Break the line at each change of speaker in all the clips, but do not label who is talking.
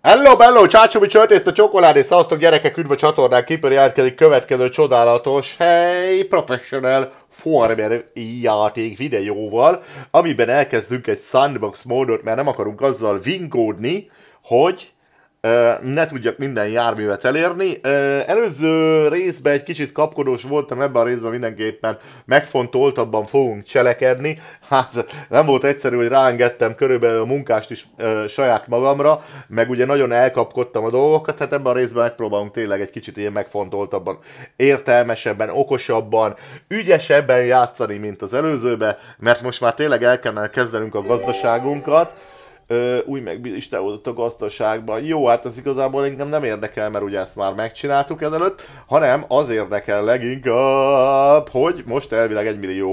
Hello, bello, csácsomi csörtészte csokoládé, szavaztok gyerekek, üdv a csatornán, Keeper jelentkezik következő csodálatos, hey, professional farmer játék videóval, amiben elkezdünk egy sandbox módot, mert nem akarunk azzal vingódni, hogy ne tudjak minden járművet elérni. Előző részben egy kicsit kapkodós voltam, ebben a részben mindenképpen megfontoltabban fogunk cselekedni. Hát nem volt egyszerű, hogy ráengedtem körülbelül a munkást is saját magamra, meg ugye nagyon elkapkodtam a dolgokat, hát ebben a részben megpróbálunk tényleg egy kicsit ilyen megfontoltabban, értelmesebben, okosabban, ügyesebben játszani, mint az előzőben, mert most már tényleg el kellene kezdenünk a gazdaságunkat. Új megbízist elhozott a gazdaságban. Jó, hát ez igazából engem nem érdekel, mert ugye ezt már megcsináltuk ezelőtt, hanem az érdekel leginkább, hogy most elvileg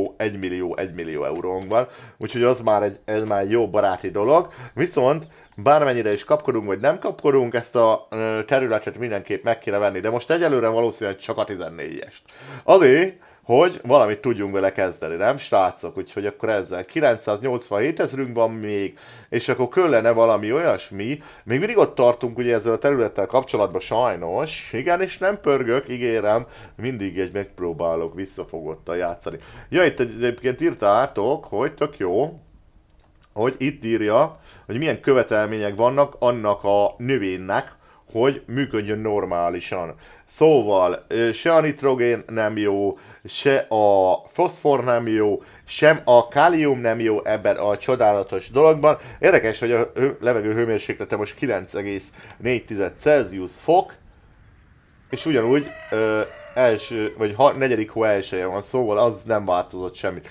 1 millió eurónk van, úgyhogy ez már egy jó baráti dolog. Viszont bármennyire is kapkodunk, vagy nem kapkodunk, ezt a területet mindenképp meg kéne venni, de most egyelőre valószínűleg csak a 14-est. Azért, hogy valamit tudjunk vele kezdeni, nem srácok? Úgyhogy akkor ezzel 987 ezerünk van még, és akkor kellene valami olyasmi. Még mindig ott tartunk ugye ezzel a területtel kapcsolatban sajnos. Igen, és nem pörgök, ígérem, mindig egy megpróbálok visszafogottan játszani. Ja, itt egyébként írtátok, hogy tök jó, hogy itt írja, hogy milyen követelmények vannak annak a növénynek, hogy működjön normálisan. Szóval se a nitrogén nem jó, se a foszfor nem jó, sem a kálium nem jó ebben a csodálatos dologban. Érdekes, hogy a levegő hőmérséklete most 9,4 Celsius fok, és ugyanúgy negyedik hó elsője van, szóval az nem változott semmit.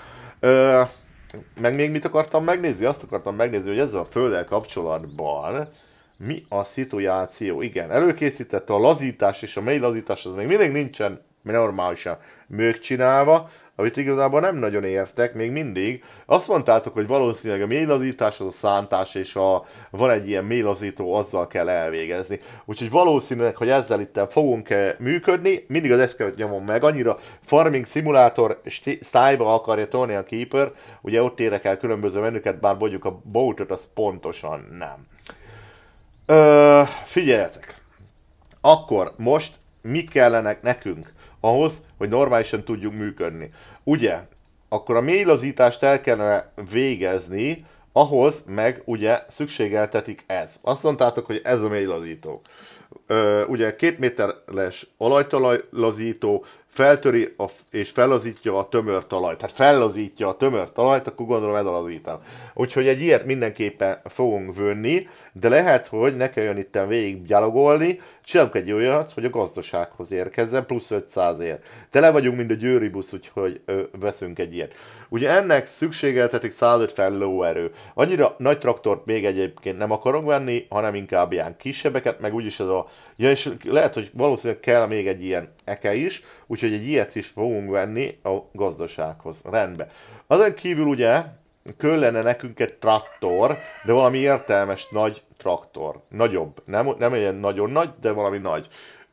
Meg még mit akartam megnézni? Azt akartam megnézni, hogy ezzel a földdel kapcsolatban mi a szituáció. Igen, előkészítette a lazítás és a mély lazítás, az még mindig nincsen normálisan megcsinálva, amit igazából nem nagyon értek, még mindig. Azt mondtátok, hogy valószínűleg a mély lazítás az a szántás, és van egy ilyen mély lazító, azzal kell elvégezni. Úgyhogy valószínűleg, hogy ezzel itt fogunk működni, mindig az eszkövet nyomom meg, annyira farming simulator style-ba akarja tolni a Keeper, ugye ott érek el különböző menüket, bár mondjuk a boatot az pontosan nem. Figyeljetek! Akkor most mi kellenek nekünk ahhoz, hogy normálisan tudjunk működni? Ugye, akkor a mélylazítást el kellene végezni, ahhoz meg ugye szükségeltetik ez. Azt mondtátok, hogy ez a mélylazító. Ugye 2 méteres olajtalajlazító feltöri és fellazítja a tömör talajt. Tehát fellazítja a tömör talajt, akkor gondolom ez a lazítás. Úgyhogy egy ilyet mindenképpen fogunk vönni, de lehet, hogy ne kelljen itten végig gyalogolni, csinálunk egy olyat, hogy a gazdasághoz érkezzen, plusz 500-ért. Tele vagyunk, mint a győri busz, úgyhogy veszünk egy ilyet. Ugye ennek szükségeltetik 150 lóerő. Annyira nagy traktort még egyébként nem akarok venni, hanem inkább ilyen kisebbeket, meg úgyis ez a... Ja, és lehet, hogy valószínűleg kell még egy ilyen eke is, úgyhogy egy ilyet is fogunk venni a gazdasághoz. Rendben. Azon kívül ugye kellene nekünk egy traktor, de valami értelmes nagy traktor. Nagyobb. Nem ilyen nagyon nagy, de valami nagy.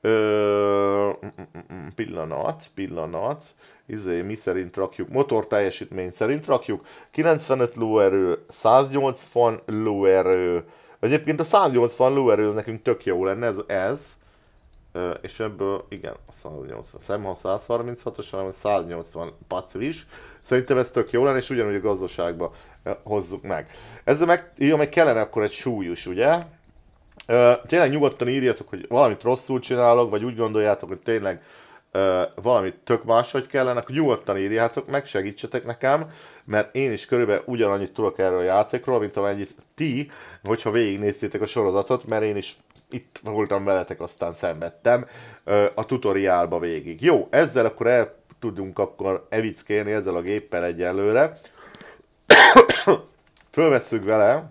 Pillanat. Mi szerint rakjuk? Motor teljesítmény szerint rakjuk. 95 lóerő, 180 lóerő. Egyébként a 180 lóerő nekünk tök jó lenne, ez. És ebből, igen, a 180. Nem a 136-os, hanem a 180 pacvis. Szerintem ez tök jó lenne, és ugyanúgy a gazdaságba hozzuk meg. Ezzel meg kellene akkor egy súlyus, ugye? Tényleg nyugodtan írjatok, hogy valamit rosszul csinálok, vagy úgy gondoljátok, hogy tényleg valamit tök máshogy kellene, akkor nyugodtan írjátok meg, segítsetek nekem, mert én is körülbelül ugyanannyit tudok erről a játékról, mint amennyit ti, hogyha végignéztétek a sorozatot, mert én is itt voltam veletek, aztán szenvedtem a tutoriálba végig. Jó, ezzel akkor el tudunk akkor evickélni ezzel a géppel egyelőre. Fölvesszük vele.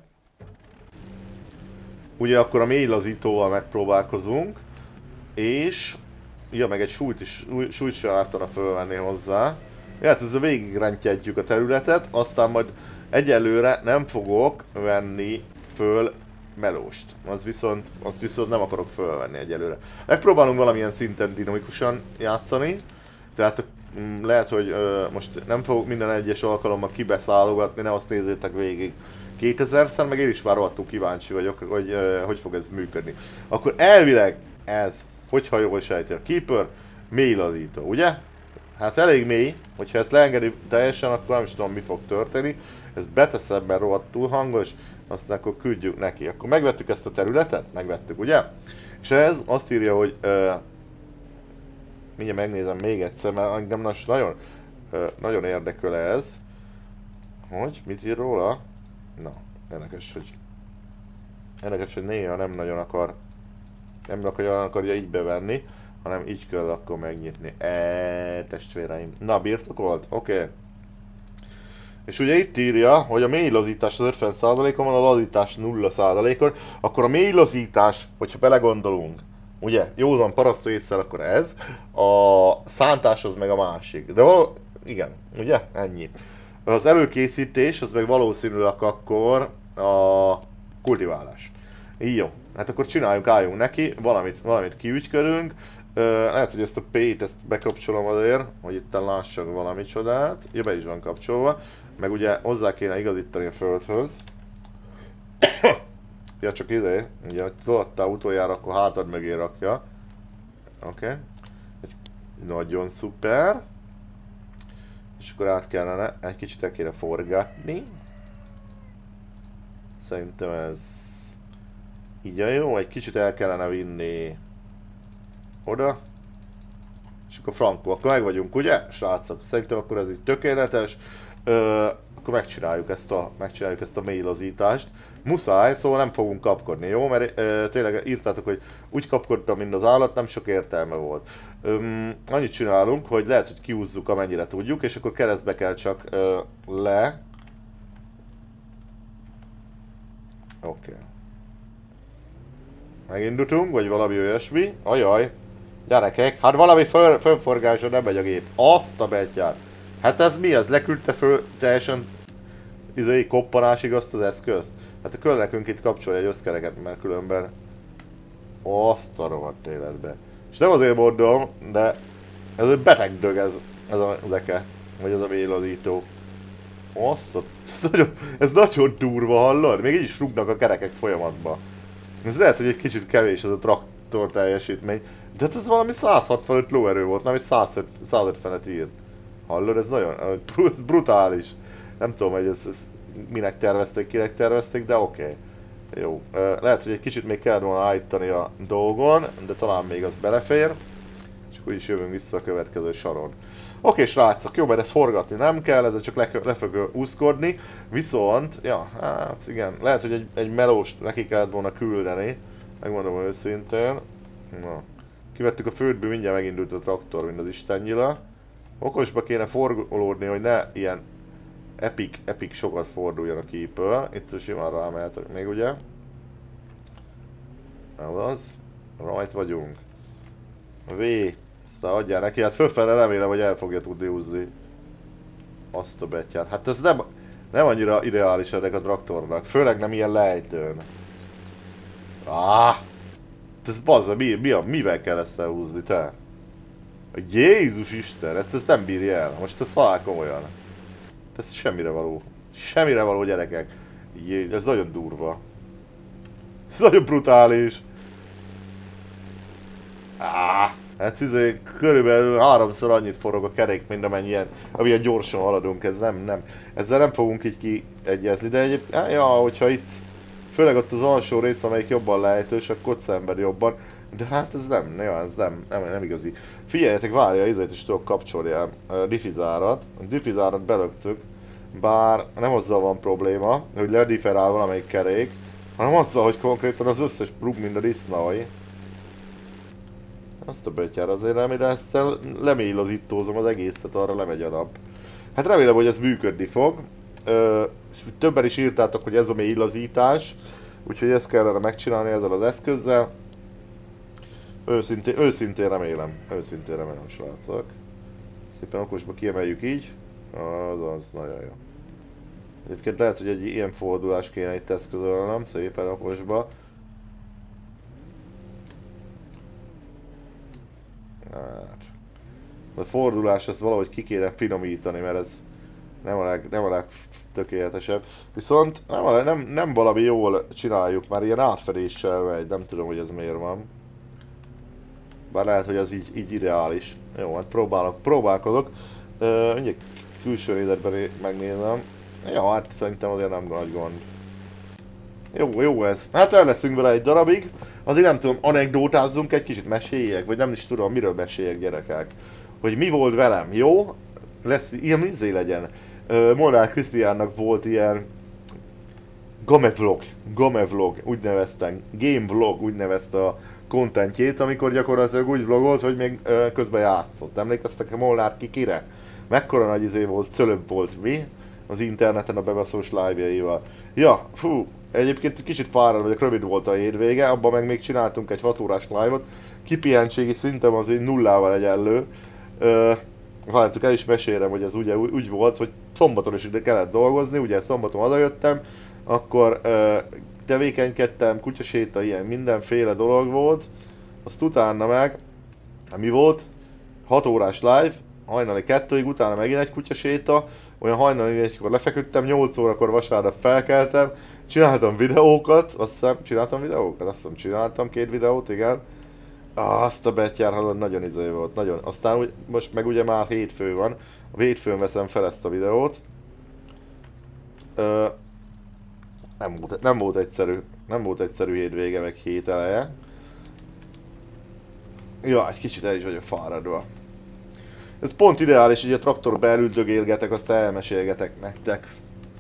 Ugye akkor a mélylazítóval megpróbálkozunk. És... ja, meg egy súlyt sem átana fölvenni hozzá. Ja, hát ezzel végigrendjegyük a területet, aztán majd egyelőre nem fogok venni föl melóst. Az viszont nem akarok fölvenni egyelőre. Megpróbálunk valamilyen szinten dinamikusan játszani. Tehát lehet, hogy most nem fogok minden egyes alkalommal kibeszálogatni, ne azt nézzétek végig 2000-szer, meg én is már rohadtul kíváncsi vagyok, hogy hogy fog ez működni. Akkor elvileg ez, hogyha jól sejti a Keeper, mély lazító, ugye? Hát elég mély, hogyha ezt leengedi teljesen, akkor nem is tudom mi fog történni. Ez beteszem, mert rohadtul hangos, aztán akkor küldjük neki. Akkor megvettük ezt a területet? Megvettük, ugye? És ez azt írja, hogy mindjárt megnézem még egyszer, mert engem nagyon, nagyon érdekel ez. Hogy? Mit ír róla? Na, érdekes, hogy néha nem nagyon akarja így bevenni, hanem így kell akkor megnyitni. Testvéreim. Na, birtokolt? Oké. És ugye itt írja, hogy a mély lazítás az 50%-on van, a lazítás 0%-on, akkor a mély lazítás, hogyha belegondolunk, ugye, józan paraszt ésszel, akkor ez, a szántás az meg a másik. De igen, ugye, ennyi. Az előkészítés, az meg valószínűleg akkor a kultiválás. Így jó. Hát akkor álljunk neki, valamit kiügykörünk. Lehet, hogy ezt a P-t ezt bekapcsolom azért, hogy itt lássak valami csodát. Ja, be is van kapcsolva. Meg ugye hozzá kéne igazítani a földhöz. Ja, csak ide, ugye, hogy tudtál utoljára, akkor hátad mögé rakja. Oké. Nagyon szuper. És akkor át kellene, egy kicsit el kéne forgatni. Szerintem ez így a jó, egy kicsit el kellene vinni oda. És akkor frankó, akkor meg vagyunk, ugye, srácok? Szerintem akkor ez így tökéletes. Akkor megcsináljuk ezt a mély lazítást. Muszáj, szóval nem fogunk kapkodni, jó? Mert tényleg írtátok, hogy úgy kapkodtam, mint az állat, nem sok értelme volt. Annyit csinálunk, hogy lehet, hogy kiúzzuk amennyire tudjuk, és akkor keresztbe kell csak le. Oké. Megindultunk, vagy valami olyasmi. Ajaj. Gyerekek, hát valami fölforgáson nem megy a gép. Azt a betyát. Hát ez mi? Ez leküldte föl teljesen koppanásig azt az eszközt? Hát akkor nekünk itt kapcsolja egy összkereket, mert különben azt a rohadt életbe. És nem azért mondom, de ez egy beteg dög ez a zeke, vagy ez a vélazító. Ez nagyon durva, hallod? Még így is rúgnak a kerekek folyamatba. Ez lehet, hogy egy kicsit kevés ez a traktor teljesítmény, de hát ez valami 165 lóerő volt, nem is 150-et írt. Hallod? Ez nagyon ez brutális. Nem tudom, hogy ez minek tervezték, kinek tervezték, de oké. Jó. Lehet, hogy egy kicsit még kell volna állítani a dolgon, de talán még az belefér. És akkor is jövünk vissza a következő soron. Oké, srácok, jó, mert ezt forgatni nem kell, ezzel csak le fog úszkodni. Viszont, ja, hát igen, lehet, hogy egy melóst neki kellett volna küldeni. Megmondom őszintén. Na. Kivettük a földből, mindjárt megindult a traktor, mint az istennyila. Okosba kéne forgolódni, hogy ne ilyen epic sokat forduljon a Keeper. Itt simán rámehetek még, ugye? Nem az. Rajt vagyunk. V. Aztán adjál neki, hát fölfele remélem, hogy el fogja tudni húzni. Azt a betyát. Hát ez nem annyira ideális ennek a traktornak. Főleg nem ilyen lejtőn. Ez bazza, mivel kell ezt elhúzni, te? Jézus Isten, hát ez nem bírja el. Most ez halál komolyan. Ez semmire való. Semmire való, gyerekek. Ez nagyon durva. Ez nagyon brutális. Hát körülbelül 3-szor annyit forog a kerék, mint amilyen gyorsan haladunk. Ez nem. Ezzel nem fogunk így kiegyezni, de egyébként, ja, hogyha itt főleg ott az alsó rész, amelyik jobban lejtős, akkor ember jobban. De hát ez nem igazi. Figyeljetek, várja, ezért is tudok kapcsolni a diffizárat. A diffizárat belöktük, bár nem azzal van probléma, hogy ledifferál valamelyik kerék, hanem azzal, hogy konkrétan az összes plug, mind a disznai. Azt a betyár azért nem, de ezt lemélyilazítózom az egészet, arra lemegy a nap. Hát remélem, hogy ez működni fog. Többen is írtátok, hogy ez a mélyillazítás, úgyhogy ezt kellene megcsinálni ezzel az eszközzel. Őszintén remélem, srácok. Szépen okosba kiemeljük így. Az nagyon jó. Egyébként lehet, hogy egy ilyen fordulás kéne itt eszközölnem, szépen okosba. Hát. A fordulás ezt valahogy ki kéne finomítani, mert ez nem a tökéletesebb. Viszont nem valami jól csináljuk, már ilyen átfedéssel megy, nem tudom, hogy ez miért van. Bár lehet, hogy az így ideális. Jó, hát próbálkozok. Mindjárt külső nézetben megnézem. Ja, hát szerintem azért nem nagy gond. Jó ez. Hát el leszünk vele egy darabig. Azért nem tudom, anekdótázzunk egy kicsit, meséljek, vagy nem is tudom, miről meséljek, gyerekek. Hogy mi volt velem, jó? Lesz, ilyen izé legyen. Molnár Krisztiánnak volt ilyen Game vlog, úgy neveztem. Game vlog, úgy nevezte a contentjét, amikor gyakorlatilag úgy vlogolt, hogy még közben játszott. Emlékeztek Molnár kire? Mekkora nagy izé volt, cölöbb volt mi? Az interneten a bebaszós live-jaival. Ja, fú, egyébként kicsit fáradt vagyok, rövid volt a hétvége, abban meg még csináltunk egy 6 órás live-ot. Kipihentségi szintem azért nullával egyenlő. Várjátok, el is mesélem, hogy ez ugye úgy volt, hogy szombaton is ide kellett dolgozni, ugye szombaton odajöttem, akkor tevékenykedtem, kutyaséta, ilyen mindenféle dolog volt. Azt utána meg, mi volt? 6 órás live, hajnali 2-ig, utána megint egy kutyaséta, olyan hajnali 4-kor lefeküdtem, 8 órakor vasárnap felkeltem, csináltam videókat, azt hiszem csináltam 2 videót, igen. Azt a betyár hallod, nagyon izé volt, nagyon. Aztán most meg ugye már hétfő van, a hétfőn veszem fel ezt a videót. Nem volt egyszerű hétvége, meg hét eleje. Ja, egy kicsit el is vagyok fáradva. Ez pont ideális, hogy a traktorba elüldögélgetek, aztán elmesélgetek nektek.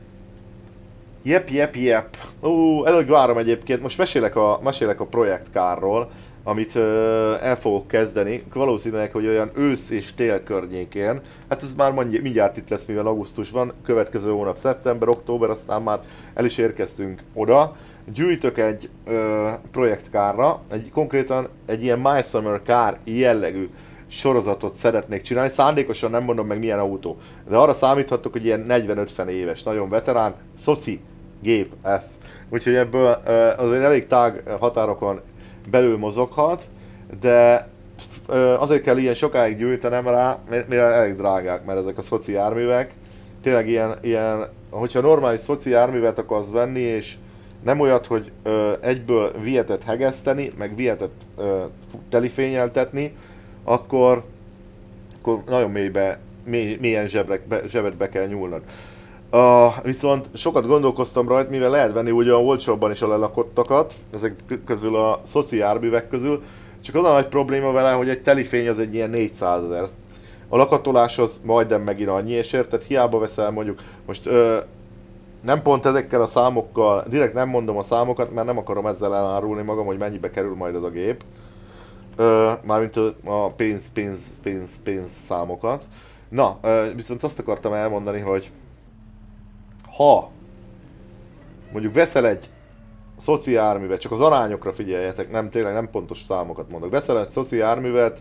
Jep. Előbb várom egyébként, most mesélek a projektkárról, amit el fogok kezdeni, valószínűleg, hogy olyan ősz és tél környékén. Hát ez már mindjárt itt lesz, mivel augusztus van, következő hónap szeptember, október, aztán már el is érkeztünk oda. Gyűjtök egy projektkárra, konkrétan egy ilyen My Summer Car jellegű sorozatot szeretnék csinálni. Szándékosan nem mondom meg milyen autó, de arra számíthatok, hogy ilyen 40-50 éves, nagyon veterán, szoci gép ez. Úgyhogy ebből azért elég tág határokon belül mozoghat, de azért kell ilyen sokáig gyűjtenem rá, mivel elég drágák, mert ezek a szoci járművek. Tényleg ilyen, hogyha normális szoci járművet akarsz venni, és nem olyat, hogy egyből vietet hegeszteni, meg vietet telifényeltetni, akkor nagyon mélyen zsebedbe kell nyúlnod. Viszont sokat gondolkoztam rajta, mivel lehet venni ugyan olcsóbban is a lelakottakat, ezek közül a szoci járművek közül, csak az a nagy probléma vele, hogy egy telifény az egy ilyen 400 000. A lakatolás az majdnem megint annyi, és érted, hiába veszel mondjuk, most nem pont ezekkel a számokkal, direkt nem mondom a számokat, mert nem akarom ezzel elárulni magam, hogy mennyibe kerül majd az a gép. Mármint a pénz számokat. Na, viszont azt akartam elmondani, hogy ha mondjuk veszel egy szoci járművet, csak az arányokra figyeljetek, nem tényleg nem pontos számokat mondok. Veszel egy szoci járművet,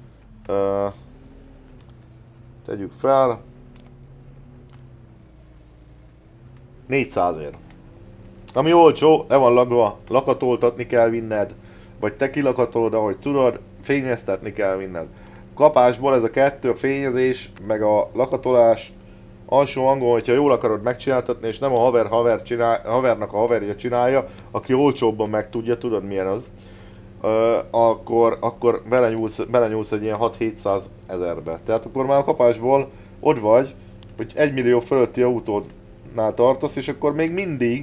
tegyük fel, 400 000. Ami olcsó, le van lagva, lakatoltatni kell vinned, vagy te kilakatolod, ahogy tudod, fényeztetni kell vinned. Kapásból ez a kettő, a fényezés, meg a lakatolás, alsó hangon, hogyha jól akarod megcsináltatni, és nem a havernak a haverja csinálja, aki olcsóbban meg tudja, tudod milyen az, akkor belenyúlsz egy ilyen 6-700 000-be. Tehát akkor már a kapásból ott vagy, hogy 1 millió fölötti autónál tartasz, és akkor még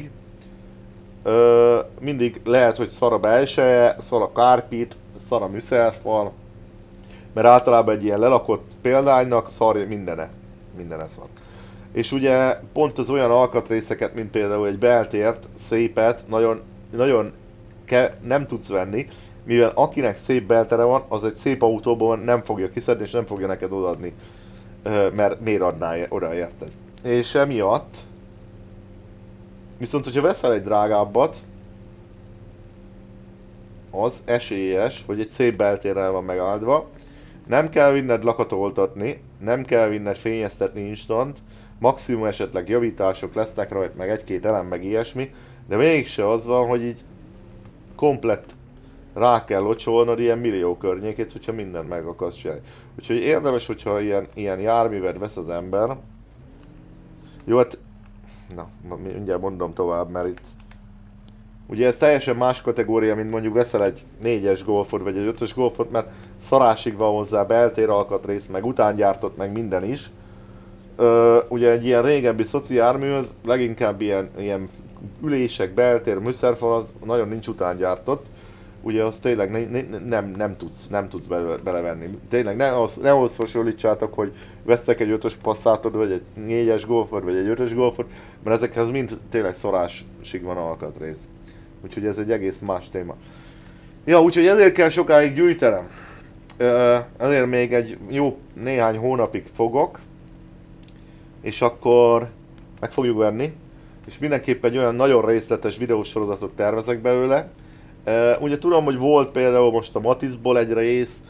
mindig lehet, hogy szar a belseje, szar a kárpit, szar a műszerfal, mert általában egy ilyen lelakott példánynak szar mindene szar. És ugye pont az olyan alkatrészeket, mint például egy beltért, szépet, nagyon nem tudsz venni, mivel akinek szép beltere van, az egy szép autóban nem fogja kiszedni, és nem fogja neked odaadni, mert miért adnál oda, érted? És emiatt, viszont hogyha veszel egy drágábbat, az esélyes, hogy egy szép beltérrel van megáldva, nem kell vinned lakatoltatni, nem kell vinned fényeztetni instant, maximum esetleg javítások lesznek rajta, meg egy-két elem, meg ilyesmi, de mégse az van, hogy így komplett rá kell locsolnod ilyen millió környékét, hogyha mindent meg akarsz csinálni. Úgyhogy érdemes, hogyha ilyen járművet vesz az ember. Jó, hát Na, mindjárt mondom tovább, mert itt... Ugye ez teljesen más kategória, mint mondjuk veszel egy 4-es Golfot, vagy egy 5-ös Golfot, mert szarásig van hozzá beltér alkatrész, meg utángyártott, meg minden is. Ugye egy ilyen régebbi szoci jármű, az leginkább ilyen ülések, beltér, műszerfal, az nagyon nincs utángyártott. Ugye az tényleg nem tudsz belevenni. Tényleg ne ahhoz hasonlítsátok, hogy veszek egy 5-ös Passatot, vagy egy 4-es Golfot, vagy egy 5-ös Golfot, mert ezekhez mind tényleg szarásig van alkatrész. Úgyhogy ez egy egész más téma. Ja, úgyhogy ezért kell sokáig gyűjtenem. Ezért még egy jó néhány hónapig fogok. És akkor meg fogjuk venni. És mindenképp egy olyan nagyon részletes videósorozatot tervezek belőle. Ugye tudom, hogy volt például most a Matizból egy rész.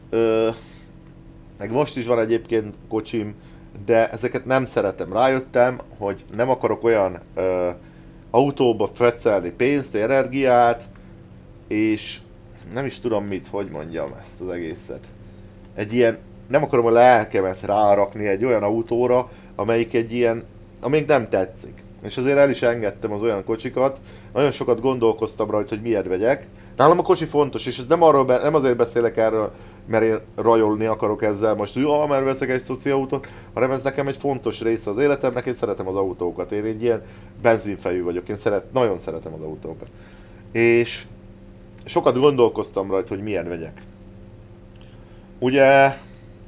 Meg most is van egyébként kocsim. De ezeket nem szeretem. Rájöttem, hogy nem akarok olyan autóba fetszelni pénzt, energiát, és nem is tudom mit, hogy mondjam ezt az egészet. Egy ilyen, nem akarom a lelkemet rárakni egy olyan autóra, amelyik egy ilyen, amelyik nem tetszik. És azért el is engedtem az olyan kocsikat, nagyon sokat gondolkoztam rajta, hogy miért vegyek. Nálam a kocsi fontos, és ez nem azért beszélek erről, mert én rajolni akarok ezzel most, hogy mert veszek egy szoci autót, hanem ez nekem egy fontos része az életemnek, én szeretem az autókat. Én egy ilyen benzinfejű vagyok, én nagyon szeretem az autókat. És sokat gondolkoztam rajta, hogy milyen vegyek. Ugye...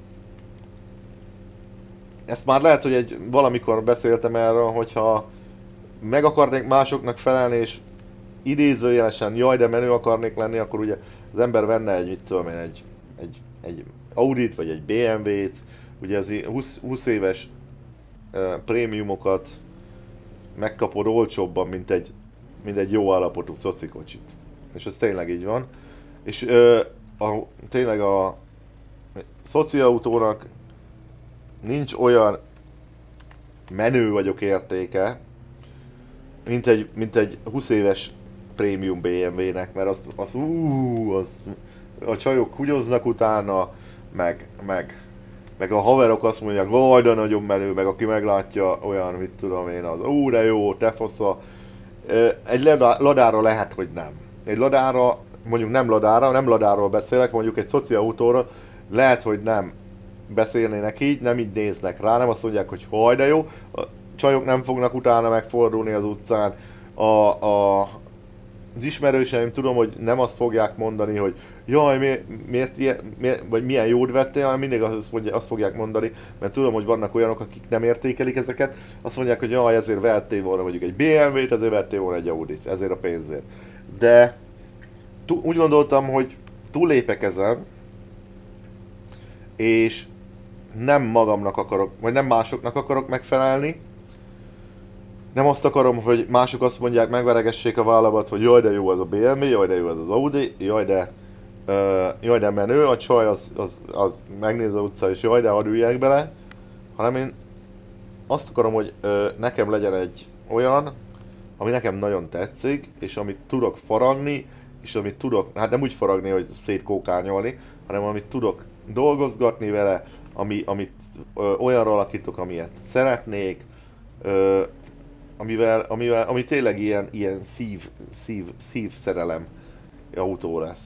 Ezt már lehet, hogy valamikor beszéltem erről, hogyha meg akarnék másoknak felelni, és idézőjelesen jaj, de menő akarnék lenni, akkor ugye az ember venne egy, mit tudom én, egy Audit, vagy egy BMW-t, ugye az 20 éves prémiumokat megkapod olcsóbban, mint egy jó állapotú szocikocsit. És ez tényleg így van. És tényleg a szociautónak nincs olyan menő vagyok értéke, mint egy 20 éves prémium BMW-nek, mert az a csajok húgyoznak utána, meg a haverok azt mondják, hogy de nagyon menő, meg aki meglátja olyan, mit tudom én, az de jó, te fasza. Egy ladára lehet, hogy nem. Egy ladára, mondjuk nem ladáról beszélek, mondjuk egy szociautóra lehet, hogy nem beszélnének így, nem így néznek rá, nem azt mondják, hogy haj de jó, a csajok nem fognak utána megfordulni az utcán, az ismerőseim tudom, hogy nem azt fogják mondani, hogy jaj, vagy milyen jót vettél, hanem mindig azt fogják mondani, mert tudom, hogy vannak olyanok, akik nem értékelik ezeket, azt mondják, hogy jaj, ezért vettél volna mondjuk egy BMW-t, ezért vettél volna egy Audit, ezért a pénzért. De úgy gondoltam, hogy túllépek ezen, és nem magamnak akarok, vagy nem másoknak akarok megfelelni. Nem azt akarom, hogy mások azt mondják, megveregessék a vállamat, hogy jaj de jó ez a BMW, jaj de jó ez az Audi, jaj de menő, a csaj az megnéz az utca és jaj de hadd üljek bele. Hanem én azt akarom, hogy nekem legyen egy olyan, ami nekem nagyon tetszik, és amit tudok faragni, és amit tudok, hát nem úgy faragni, hogy szétkókányolni, hanem amit tudok dolgozgatni vele, amit olyanra alakítok, amilyet szeretnék, ami tényleg ilyen szívszerelem autó lesz.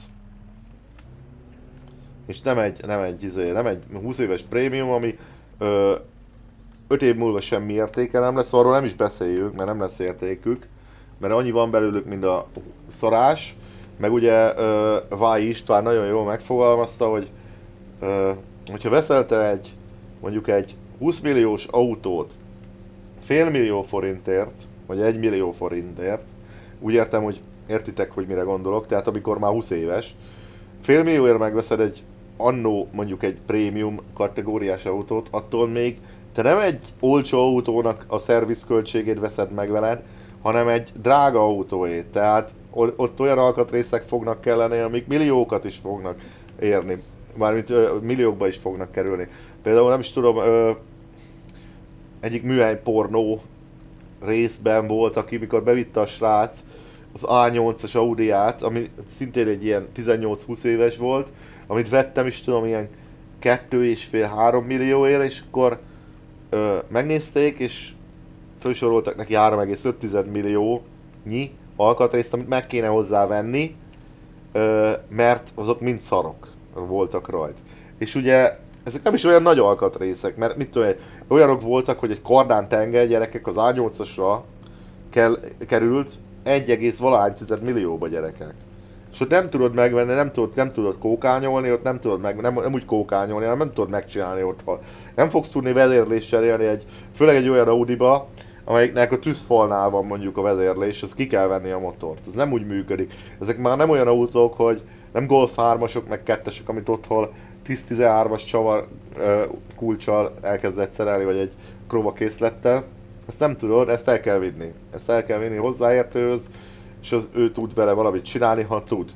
És nem egy 20 éves prémium, ami 5 év múlva semmi értéke nem lesz, arról nem is beszéljük, mert nem lesz értékük, mert annyi van belőlük, mint a szarás, meg ugye Váj István nagyon jól megfogalmazta, hogy hogyha veszel te mondjuk egy 20 milliós autót fél millió forintért, vagy 1 millió forintért, úgy értem, hogy értitek, hogy mire gondolok, tehát amikor már 20 éves, fél millióért megveszed annó mondjuk egy prémium kategóriás autót, attól még te nem egy olcsó autónak a szervizköltségét veszed meg veled, hanem egy drága autóét, tehát ott olyan alkatrészek fognak kelleni, amik milliókat is fognak érni, mármint milliókba is fognak kerülni. Például nem is tudom, egyik műhely pornó részben volt, aki mikor bevitte a srác az A8-as Audiát, ami szintén egy ilyen 18-20 éves volt, amit vettem is tudom ilyen 2,5-3 millióért, és akkor megnézték, és felsoroltak neki 3,5 milliónyi alkatrészt, amit meg kéne hozzá venni, mert azok mind szarok voltak rajta. És ugye ezek nem is olyan nagy alkatrészek, mert mit tudom, olyanok voltak, hogy egy kardán tenger gyerekek az A8-asra került 1,valahány millióba gyerekek. És ott nem tudod megvenni, nem tudod kókányolni, ott nem tudod nem úgy kókányolni, hanem nem tudod megcsinálni otthon. Nem fogsz tudni vezérlést cserélni, főleg egy olyan Audiba, amelyiknek a tűzfalnál van mondjuk a vezérlés, az ki kell venni a motort. Ez nem úgy működik. Ezek már nem olyan autók, hogy nem Golf 3-asok, meg 2-esek, amit otthon 10-13-as csavar kulccsal elkezdett szerelni, vagy egy krova készlettel. Ezt nem tudod, ezt el kell vinni. Ezt el kell vinni hozzáértőhöz, és ő tud vele valamit csinálni, ha tud.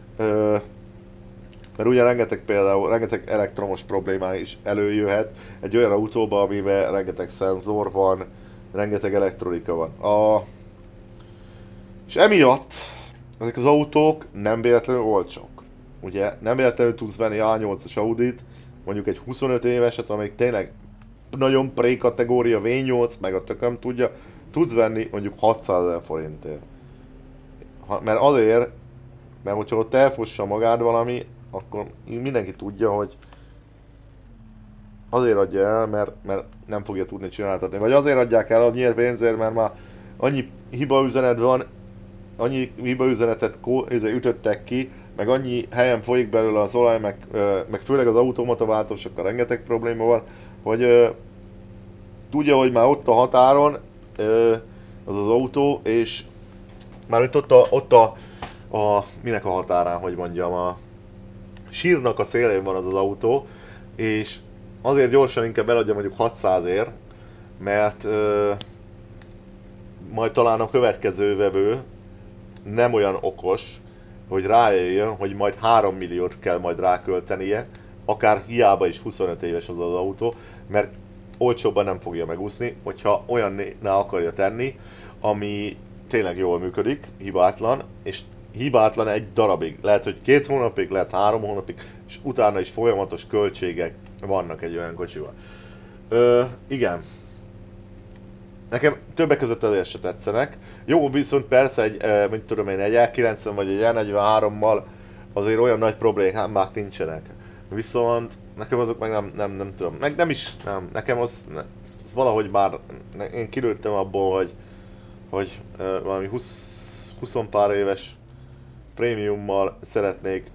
Mert ugye rengeteg elektromos problémá is előjöhet egy olyan autóba, amiben rengeteg szenzor van, rengeteg elektronika van. És emiatt ezek az autók nem véletlenül olcsók. Ugye nem véletlenül tudsz venni A8-as Audit, mondjuk egy 25 éveset, amelyik tényleg nagyon pré-kategória V8, meg a tököm tudja, tudsz venni mondjuk 600 000 forintért. Mert azért, mert hogyha ott elfossa magát valami, akkor mindenki tudja, hogy azért adja el, mert nem fogja tudni csináltatni. Vagy azért adják el annyi pénzért, mert már annyi hibaüzenet van, annyi hibaüzenetet ütöttek ki, meg annyi helyen folyik belőle az olaj, meg főleg az automata váltósokkal rengeteg probléma van, hogy tudja, hogy már ott a határon az autó, és már ott a minek a határán, hogy mondjam, a sírnak a szélén van az autó, és azért gyorsan inkább eladja mondjuk 600-ért, mert majd talán a következő vevő nem olyan okos, hogy rájöjjön, hogy majd 3 milliót kell majd ráköltenie, akár hiába is 25 éves az autó, mert olcsóbban nem fogja megúszni, hogyha olyanná akarja tenni, ami tényleg jól működik, hibátlan, és hibátlan egy darabig. Lehet, hogy 2 hónapig, lehet 3 hónapig, és utána is folyamatos költségek vannak egy olyan kocsival. Igen. Nekem többek között azért se tetszenek. Jó, viszont persze egy, egy E90 vagy egy E43-mal azért olyan nagy problémák nincsenek. Viszont nekem azok meg nem tudom. Meg nem is, nem. Nekem az valahogy már, én kilőttem abból, hogy valami 20 pár éves prémiummal szeretnék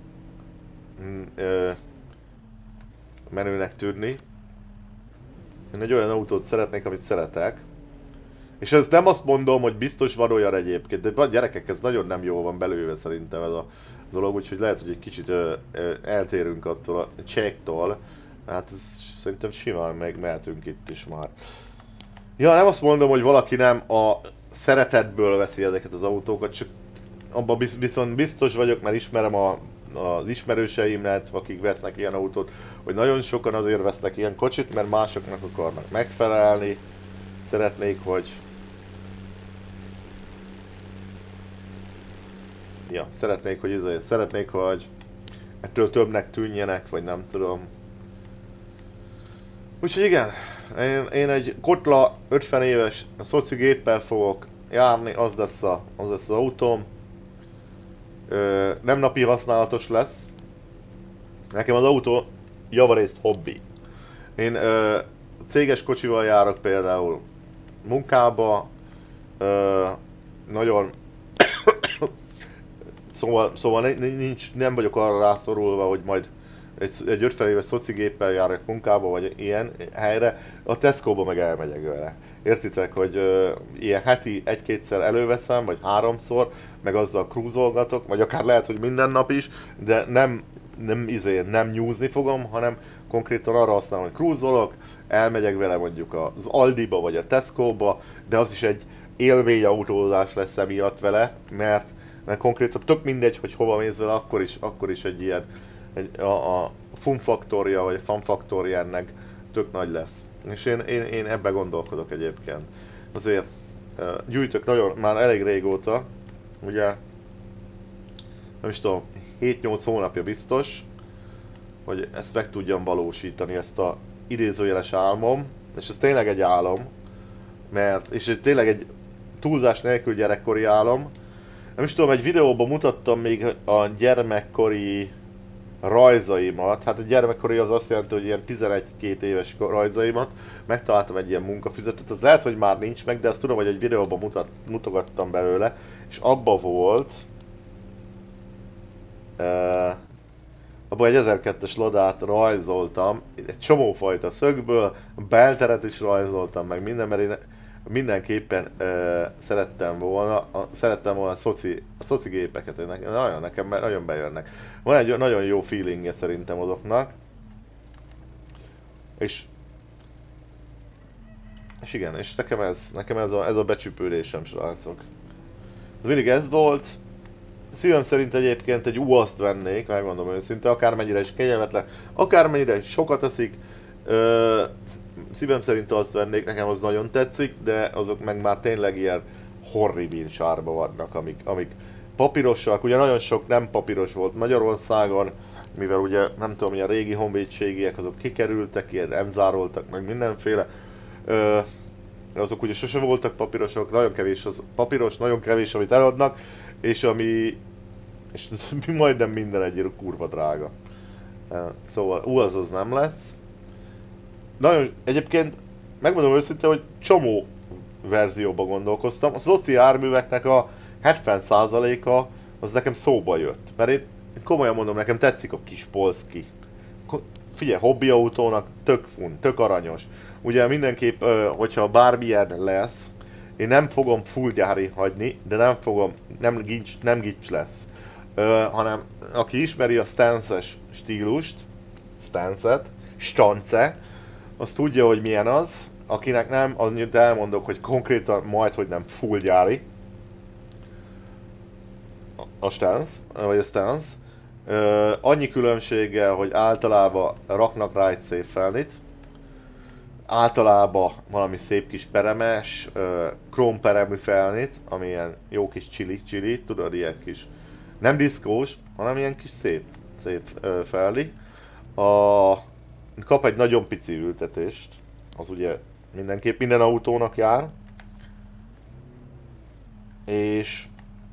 menőnek tűnni. Én egy olyan autót szeretnék, amit szeretek. És ez nem azt mondom, hogy biztos van olyan egyébként, de van gyerekek, ez nagyon nem jól van belőve szerintem ez a dolog, úgyhogy lehet, hogy egy kicsit eltérünk attól a csektól. Hát ez szerintem simán megmehetünk itt is már. Ja, nem azt mondom, hogy valaki nem a szeretetből veszi ezeket az autókat, csak abban viszont biztos vagyok, mert ismerem az ismerőseimet, akik vesznek ilyen autót, hogy nagyon sokan azért vesznek ilyen kocsit, mert másoknak akarnak megfelelni, szeretnék, hogy szeretnék, hogy ettől többnek tűnjenek, vagy nem tudom. Úgyhogy igen, én egy Kotla 50 éves szoci géppel fogok járni, az lesz az autóm. Nem napi használatos lesz. Nekem az autó javarészt hobbi. Én céges kocsival járok például munkába, nagyon szóval nem vagyok arra rászorulva, hogy majd egy 50 éves szocigéppel járok munkába, vagy ilyen helyre, a Tesco-ba meg elmegyek vele. Értitek, hogy ilyen heti 1-2-szer előveszem, vagy 3-szor, meg azzal cruisolgatok, vagy akár lehet, hogy minden nap is, de nem nyúzni fogom, hanem konkrétan arra használom, hogy cruisolok, elmegyek vele mondjuk az Aldiba, vagy a Tesco-ba, de az is egy élmény autózás lesz emiatt vele, mert konkrétan tök mindegy, hogy hova mész vele, akkor is egy ilyen, a fun faktorja, vagy a fun faktorja ennek tök nagy lesz. És én ebben gondolkodok egyébként. Azért gyűjtök már elég régóta, ugye, nem is tudom, 7-8 hónapja biztos, hogy ezt meg tudjam valósítani, ezt a idézőjeles álmom, és ez tényleg egy álom, mert, és tényleg egy túlzás nélkül gyerekkori álom. Nem is tudom, egy videóban mutattam még a gyermekkori rajzaimat. Hát a gyermekkori az azt jelenti, hogy ilyen 11-2 éves rajzaimat. Megtaláltam egy ilyen munkafüzetet, az lehet, hogy már nincs meg, de azt tudom, hogy egy videóban mutogattam belőle. És abba volt... abban egy 1002-es lodát rajzoltam, egy csomófajta szögből, belteret is rajzoltam meg minden, mert én mindenképpen szerettem volna a szoci gépeket, nekem nagyon bejönnek. Van egy nagyon jó feelingje szerintem azoknak. És igen, és nekem ez a becsüpődésem, srácok. Mindig ez volt. Szívem szerint egyébként egy UAZ-t vennék, megmondom őszinte, akármennyire is kényelmetlen, akármennyire is sokat eszik. Szívem szerint azt vennék, nekem az nagyon tetszik, de azok meg már tényleg ilyen horribil sárba vannak, amik papírosak, ugye nagyon sok nem papíros volt Magyarországon, mivel ugye nem tudom, ilyen régi honvédségiek azok kikerültek, ilyen nem zároltak, meg mindenféle. Azok ugye sosem voltak papírosok, nagyon kevés az papíros, nagyon kevés amit eladnak, és majdnem minden egy kurva drága. Szóval az nem lesz. Nagyon, egyébként megmondom őszintén, hogy csomó verzióba gondolkoztam. A szoci járműveknek a 70%-a az nekem szóba jött. Mert én komolyan mondom, nekem tetszik a kis Polski. Figyelj, hobbiautónak tök fun, tök aranyos. Ugye mindenképp, hogyha bármilyen lesz, én nem fogom full gyári hagyni, de nem gics lesz. Hanem aki ismeri a stance-es stílust, stance, az tudja, hogy milyen az. Akinek nem, az elmondok, hogy konkrétan majdhogy nem full gyári. A stance. Annyi különbséggel, hogy általában raknak rá egy szép felnit. Általában valami szép kis peremes, krómperemű felnit, ami ilyen jó kis csili, tudod, ilyen kis, nem diszkós, hanem ilyen kis szép felni. Kap egy nagyon pici ültetést, az ugye mindenképp minden autónak jár. És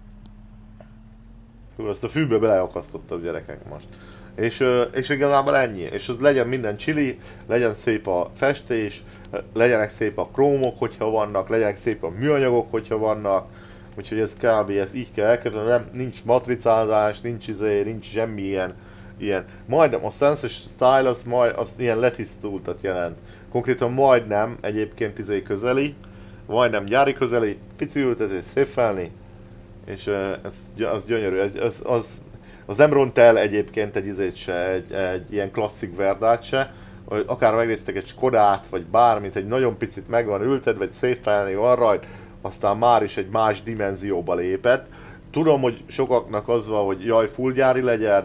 ezt a fűbe beleakasztottam gyerekek most. És igazából ennyi. És az legyen minden csili, legyen szép a festés, legyenek szép a krómok, hogyha vannak, legyenek szép a műanyagok, hogyha vannak. Úgyhogy ez kb. Ez így kell elképzelni, nincs matricázás, nincs semmi ilyen. Majdnem a Sense Style az ilyen letisztultat jelent. Konkrétan majdnem egyébként közeli, majdnem gyári közeli, pici ültetés, szép felni. És az gyönyörű, az nem ront el egyébként egy izét se, egy ilyen klasszik Verdát se. Akár megnéztek egy Skodát, vagy bármit, egy nagyon picit meg van ültetve, vagy szép felni van rajt, aztán már is egy más dimenzióba lépett. Tudom, hogy sokaknak az van, hogy jaj, full gyári legyen.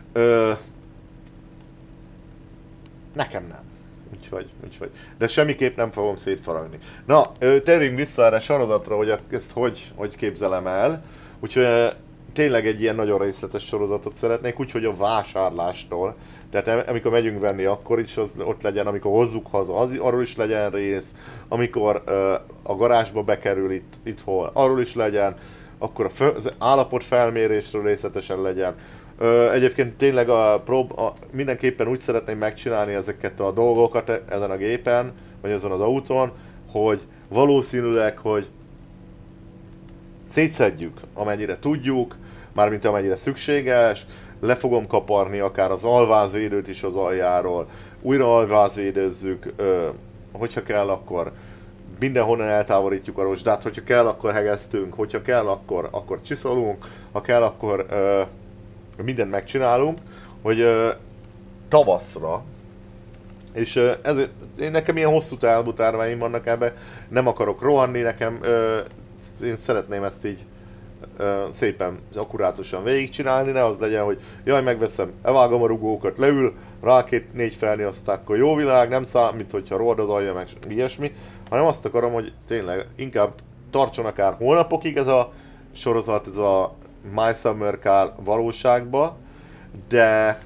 Nekem nem. Úgyhogy. De semmiképp nem fogom szétfaragni. Na, térjünk vissza erre sorozatra, hogy ezt hogy képzelem el. Úgyhogy tényleg egy ilyen nagyon részletes sorozatot szeretnék, úgyhogy a vásárlástól. Tehát amikor megyünk venni, akkor is az ott legyen, amikor hozzuk haza, arról is legyen rész. Amikor a garázsba bekerül itthon, arról is legyen. Akkor az állapot felmérésről részletesen legyen. Egyébként tényleg mindenképpen úgy szeretném megcsinálni ezeket a dolgokat ezen a gépen, vagy ezen az autón, hogy valószínűleg, hogy szétszedjük amennyire tudjuk, mármint amennyire szükséges, le fogom kaparni akár az alvázvédőt is az aljáról, újra alvázvédőzzük, hogyha kell akkor mindenhonnan eltávolítjuk a rozsdát, hogyha kell akkor hegesztünk, hogyha kell akkor csiszolunk, ha kell akkor mindent megcsinálunk, hogy tavaszra, és ezért nekem ilyen hosszú távú terveim vannak ebben, nem akarok rohanni, én szeretném ezt így szépen, akkurátusan végigcsinálni, ne az legyen, hogy jaj, megveszem, elvágom a rugókat, leül, rá 2-4 felni, aztán akkor jó világ, nem számít, hogyha rohad az alja, meg ilyesmi, hanem azt akarom, hogy tényleg inkább tartson akár hónapokig ez a sorozat, ez a My Summer Car valóságba, de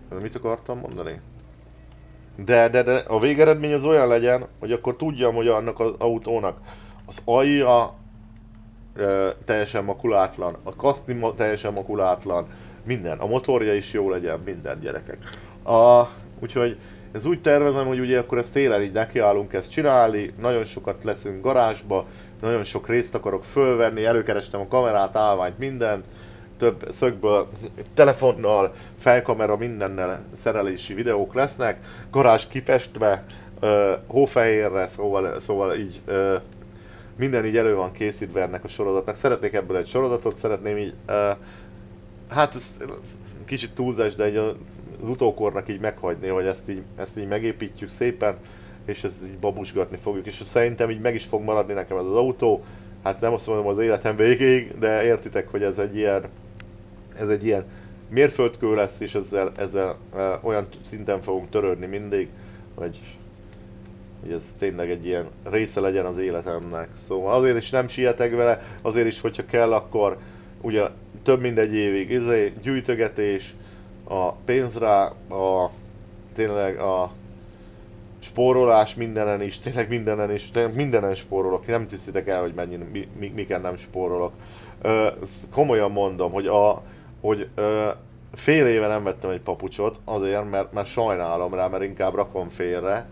Mit akartam mondani? De a végeredmény az olyan legyen, hogy akkor tudjam, hogy annak az autónak az alja teljesen makulátlan, a kaszni teljesen makulátlan, minden, a motorja is jó legyen, minden gyerekek. Úgyhogy ez úgy tervezem, hogy ugye akkor ezt télen így nekiállunk ezt csinálni, nagyon sokat leszünk garázsba, nagyon sok részt akarok fölvenni, előkerestem a kamerát, állványt, mindent, több szögből, telefonnal, felkamera, mindennel szerelési videók lesznek, garázs kifestve, hófehérre, szóval így minden így elő van készítve ennek a sorozatnak. Szeretnék ebből egy sorozatot, szeretném így, hát ez kicsit túlzás, de így az utókornak így meghagyni, hogy ezt így megépítjük szépen, és ezt így babusgatni fogjuk, és szerintem így meg is fog maradni nekem ez az autó. Hát nem azt mondom az életem végéig, de értitek, hogy ez egy ilyen mérföldkő lesz, és ezzel olyan szinten fogunk törődni mindig, hogy ez tényleg egy ilyen része legyen az életemnek. Szóval azért is nem sietek vele, azért is, hogyha kell, akkor ugye több mint egy évig gyűjtögetés, a pénzre, tényleg a spórolás mindenen is, tényleg mindenen spórolok, nem tiszitek el, hogy miken nem spórolok. Komolyan mondom, hogy fél éve nem vettem egy papucsot, azért, mert sajnálom rá, mert inkább rakom félre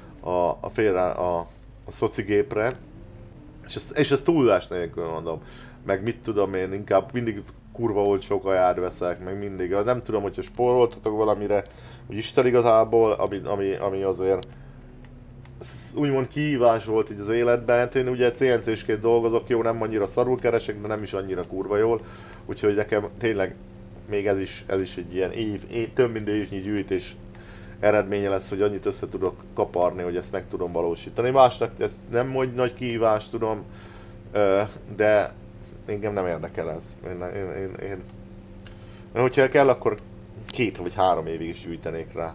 a szocigépre, és ezt túlzás nélkül mondom. Meg mit tudom én, inkább mindig kurva olcsó kaját veszek, meg mindig. Nem tudom, hogyha spóroltatok valamire, hogy Isten igazából, ami azért úgymond kihívás volt így az életben. Én ugye CNC-sként dolgozok, jó, nem annyira szarul keresek, de nem is annyira kurva jól. Úgyhogy nekem tényleg még ez is egy ilyen több mint évnyi gyűjtés eredménye lesz, hogy annyit össze tudok kaparni, hogy ezt meg tudom valósítani. Másnak ez nem hogy nagy kihívás, tudom, de engem nem érdekel ez. Én hogyha kell, akkor 2 vagy 3 évig is gyűjtenék rá.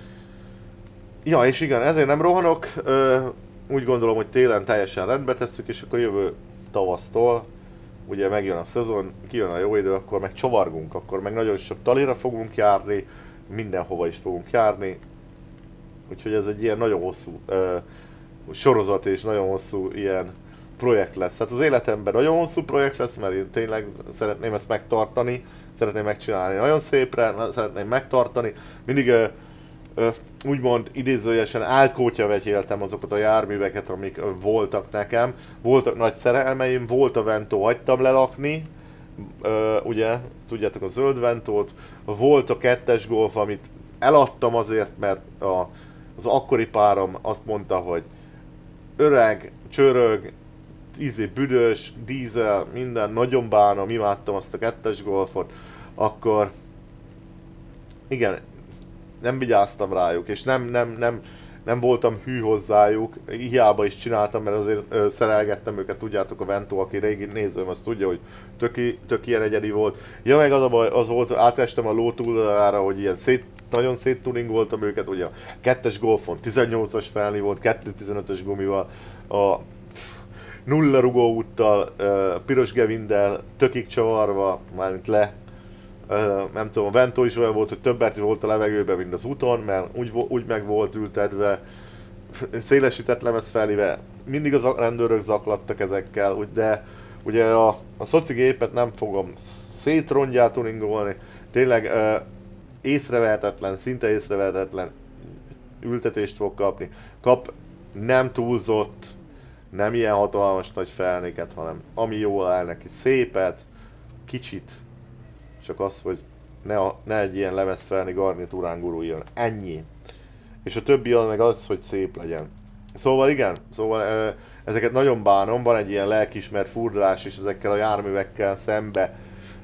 Ja, és igen, ezért nem rohanok. Úgy gondolom, hogy télen teljesen rendbe tesszük, és akkor jövő tavasztól ugye megjön a szezon, kijön a jó idő, akkor meg csavargunk, akkor meg nagyon sok talira fogunk járni, mindenhova is fogunk járni. Úgyhogy ez egy ilyen nagyon hosszú sorozat és nagyon hosszú ilyen projekt lesz. Hát az életemben nagyon hosszú projekt lesz, mert én tényleg szeretném ezt megtartani, szeretném megcsinálni nagyon szépre, szeretném megtartani. Mindig úgymond idézőjesen álkótyavetyéltem azokat a járműveket, amik voltak nekem. Voltak nagy szerelmeim, volt a Vento, hagytam lelakni, ugye, tudjátok a zöld Ventót, volt a 2-es Golf, amit eladtam azért, mert az akkori párom azt mondta, hogy öreg, csörög, büdös, dízel, minden, nagyon bánom, imádtam azt a 2-es Golfot, akkor igen, nem vigyáztam rájuk, és nem voltam hű hozzájuk, hiába is csináltam, mert azért szerelgettem őket, tudjátok, a Vento, aki régi nézőm, azt tudja, hogy tök ilyen egyedi volt. Ja, meg az a baj, az volt, átestem a ló túloldalára, hogy ilyen nagyon széttuningoltam őket, ugye a 2-es Golfon 18-as felni volt, 2.15-ös gumival, a nulla rugóúttal, piros gevinddel, tökig csavarva, mármint le. Nem tudom, a Vento is olyan volt, hogy többet volt a levegőben, mint az úton, mert úgy meg volt ültetve, szélesített lemez felvéve, mindig a rendőrök zaklattak ezekkel, de ugye a szocigépet nem fogom szétrongyát tuningolni, tényleg észrevehetetlen, szinte észrevehetetlen ültetést fog kapni. Kap nem túlzott, nem ilyen hatalmas nagy felnéket, hanem ami jól áll neki, szépet, kicsit, csak az, hogy ne egy ilyen lemezfelni garnitúrán guruljon. Ennyi. És a többi az meg az, hogy szép legyen. Szóval igen, ezeket nagyon bánom, van egy ilyen lelkiismert furdalás is ezekkel a járművekkel szembe.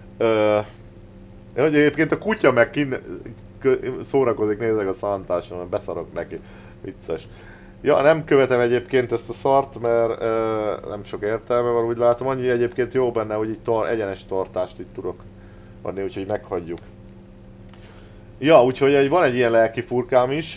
Egyébként a kutya meg szórakozik, nézek a szántáson, mert beszarok neki. Vicces. Ja, nem követem egyébként ezt a szart, mert nem sok értelme van, úgy látom. Annyi egyébként jó benne, hogy itt egyenes tartást itt tudok adni, úgyhogy meghagyjuk. Ja, úgyhogy van egy ilyen lelki furkám is.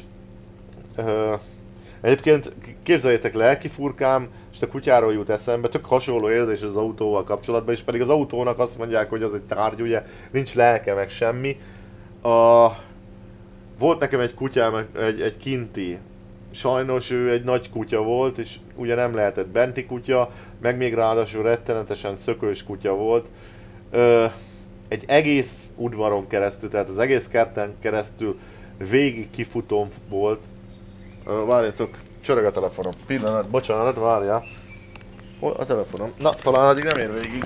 Egyébként képzeljétek, lelki furkám, és a kutyáról jut eszembe, tök hasonló érzés az autóval kapcsolatban, és pedig az autónak azt mondják, hogy az egy tárgy, ugye, nincs lelke meg semmi. Volt nekem egy kutyám, egy kinti. Sajnos ő egy nagy kutya volt, és ugye nem lehetett benti kutya, meg még ráadásul rettenetesen szökős kutya volt. Ö, egy egész udvaron keresztül, tehát az egész kerten keresztül végig kifutóm volt. Várjatok, csörög a telefonom. Pillanat, bocsánat, várjál. Hol a telefonom? Na, talán addig nem ér végig.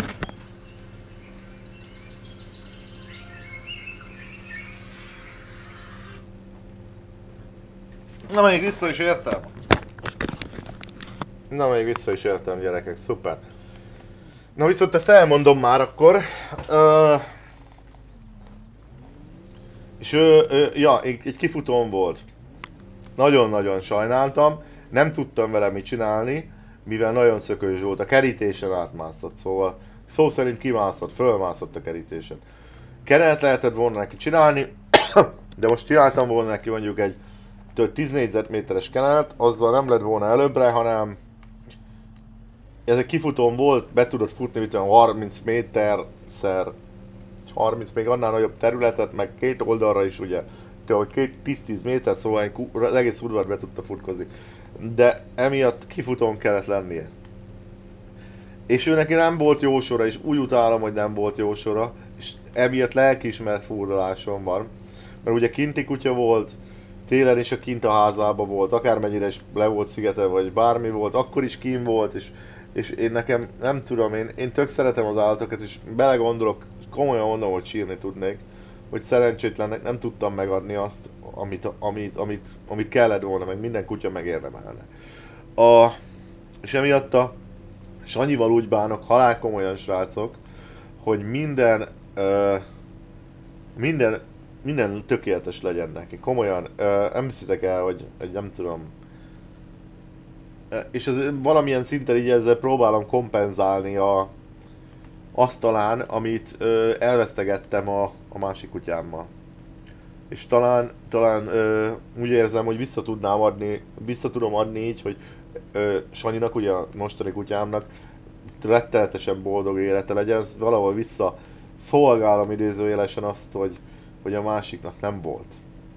Na, még vissza is értem. Na, még vissza is értem, gyerekek, szuper. Na, viszont ezt elmondom már akkor. És ja, egy kifutón volt. Nagyon-nagyon sajnáltam. Nem tudtam vele mit csinálni, mivel nagyon szökős volt. A kerítésen átmászott, szóval szó szerint kimászott, fölmászott a kerítésen. Kenelet lehetett volna neki csinálni, de most csináltam volna neki mondjuk egy 10 négyzetméteres kenelet, azzal nem lett volna előbbre, hanem ez egy kifutón volt, be tudott futni mint 30 méterszer 30, még annál nagyobb területet, meg két oldalra is ugye, hogy 10-10 méter, szóval az egész udvar be tudta futkozni. De emiatt kifutón kellett lennie. És ő neki nem volt jó sora, és úgy utálom, hogy nem volt jó sora, és emiatt lelkiismeret furdalásom van. Mert ugye kinti kutya volt, télen is a kint a házában volt, akármennyire is le volt szigetelve, vagy bármi volt, akkor is kín volt, és én nekem, nem tudom, én tök szeretem az állatokat, és belegondolok, komolyan mondom, hogy sírni tudnék, hogy szerencsétlennek nem tudtam megadni azt, amit kellett volna, meg minden kutya megérdemelne. És emiatt a Sanyival úgy bánok, halálkomolyan srácok, hogy minden tökéletes legyen neki. Komolyan, nem hiszitek el, hogy nem tudom. És ez valamilyen szinten így ezzel próbálom kompenzálni azt talán, amit elvesztegettem a másik kutyámmal. És talán úgy érzem, hogy vissza tudom adni így, hogy Sanyinak, ugye a mostani kutyámnak rettenetesen boldog élete legyen, valahol vissza szolgálom idézőjelesen azt, hogy a másiknak nem volt.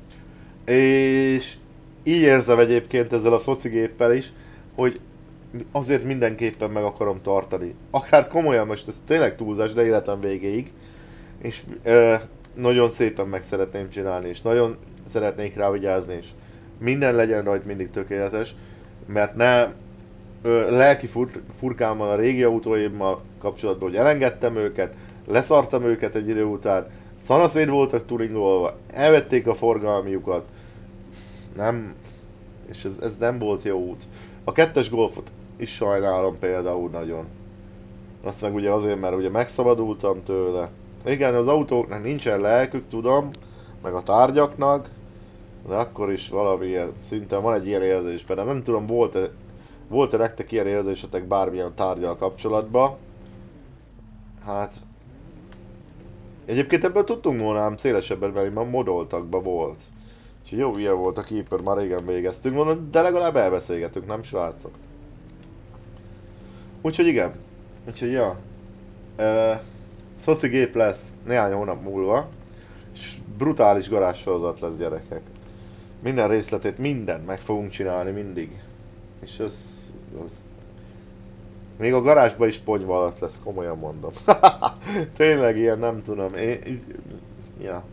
És így érzem egyébként ezzel a szocigéppel is, hogy azért mindenképpen meg akarom tartani. Akár komolyan, most ez tényleg túlzás, de életem végéig. És nagyon szépen meg szeretném csinálni, és nagyon szeretnék rá vigyázni, és minden legyen rajta mindig tökéletes, mert ne lelki furkámmal a régi autóimmal kapcsolatban, hogy elengedtem őket, leszartam őket egy idő után, szanaszét voltak tuningolva, elvették a forgalmiukat, nem, és ez nem volt jó út. A kettes Golfot is sajnálom például nagyon. Azt meg ugye azért, mert ugye megszabadultam tőle. Igen, az autóknak nincsen lelkük, tudom, meg a tárgyaknak, de akkor is valamilyen szinten van egy ilyen érzés, de nem tudom, volt-e nektek ilyen érzésetek bármilyen tárgyal kapcsolatban? Hát... Egyébként ebből tudtunk volna ám szélesebben, mert már modoltakban volt. És jó ilyen volt a Keeper, már régen végeztünk volna, de legalább elbeszélgetünk, nem srácok? Úgyhogy igen. Úgyhogy ja. Szoci gép lesz néhány hónap múlva. És brutális garázssorozat lesz, gyerekek. Minden részletét, mindent meg fogunk csinálni mindig. És ez... Még a garázsban is ponyva alatt lesz, komolyan mondom. Tényleg ilyen, nem tudom. Ja.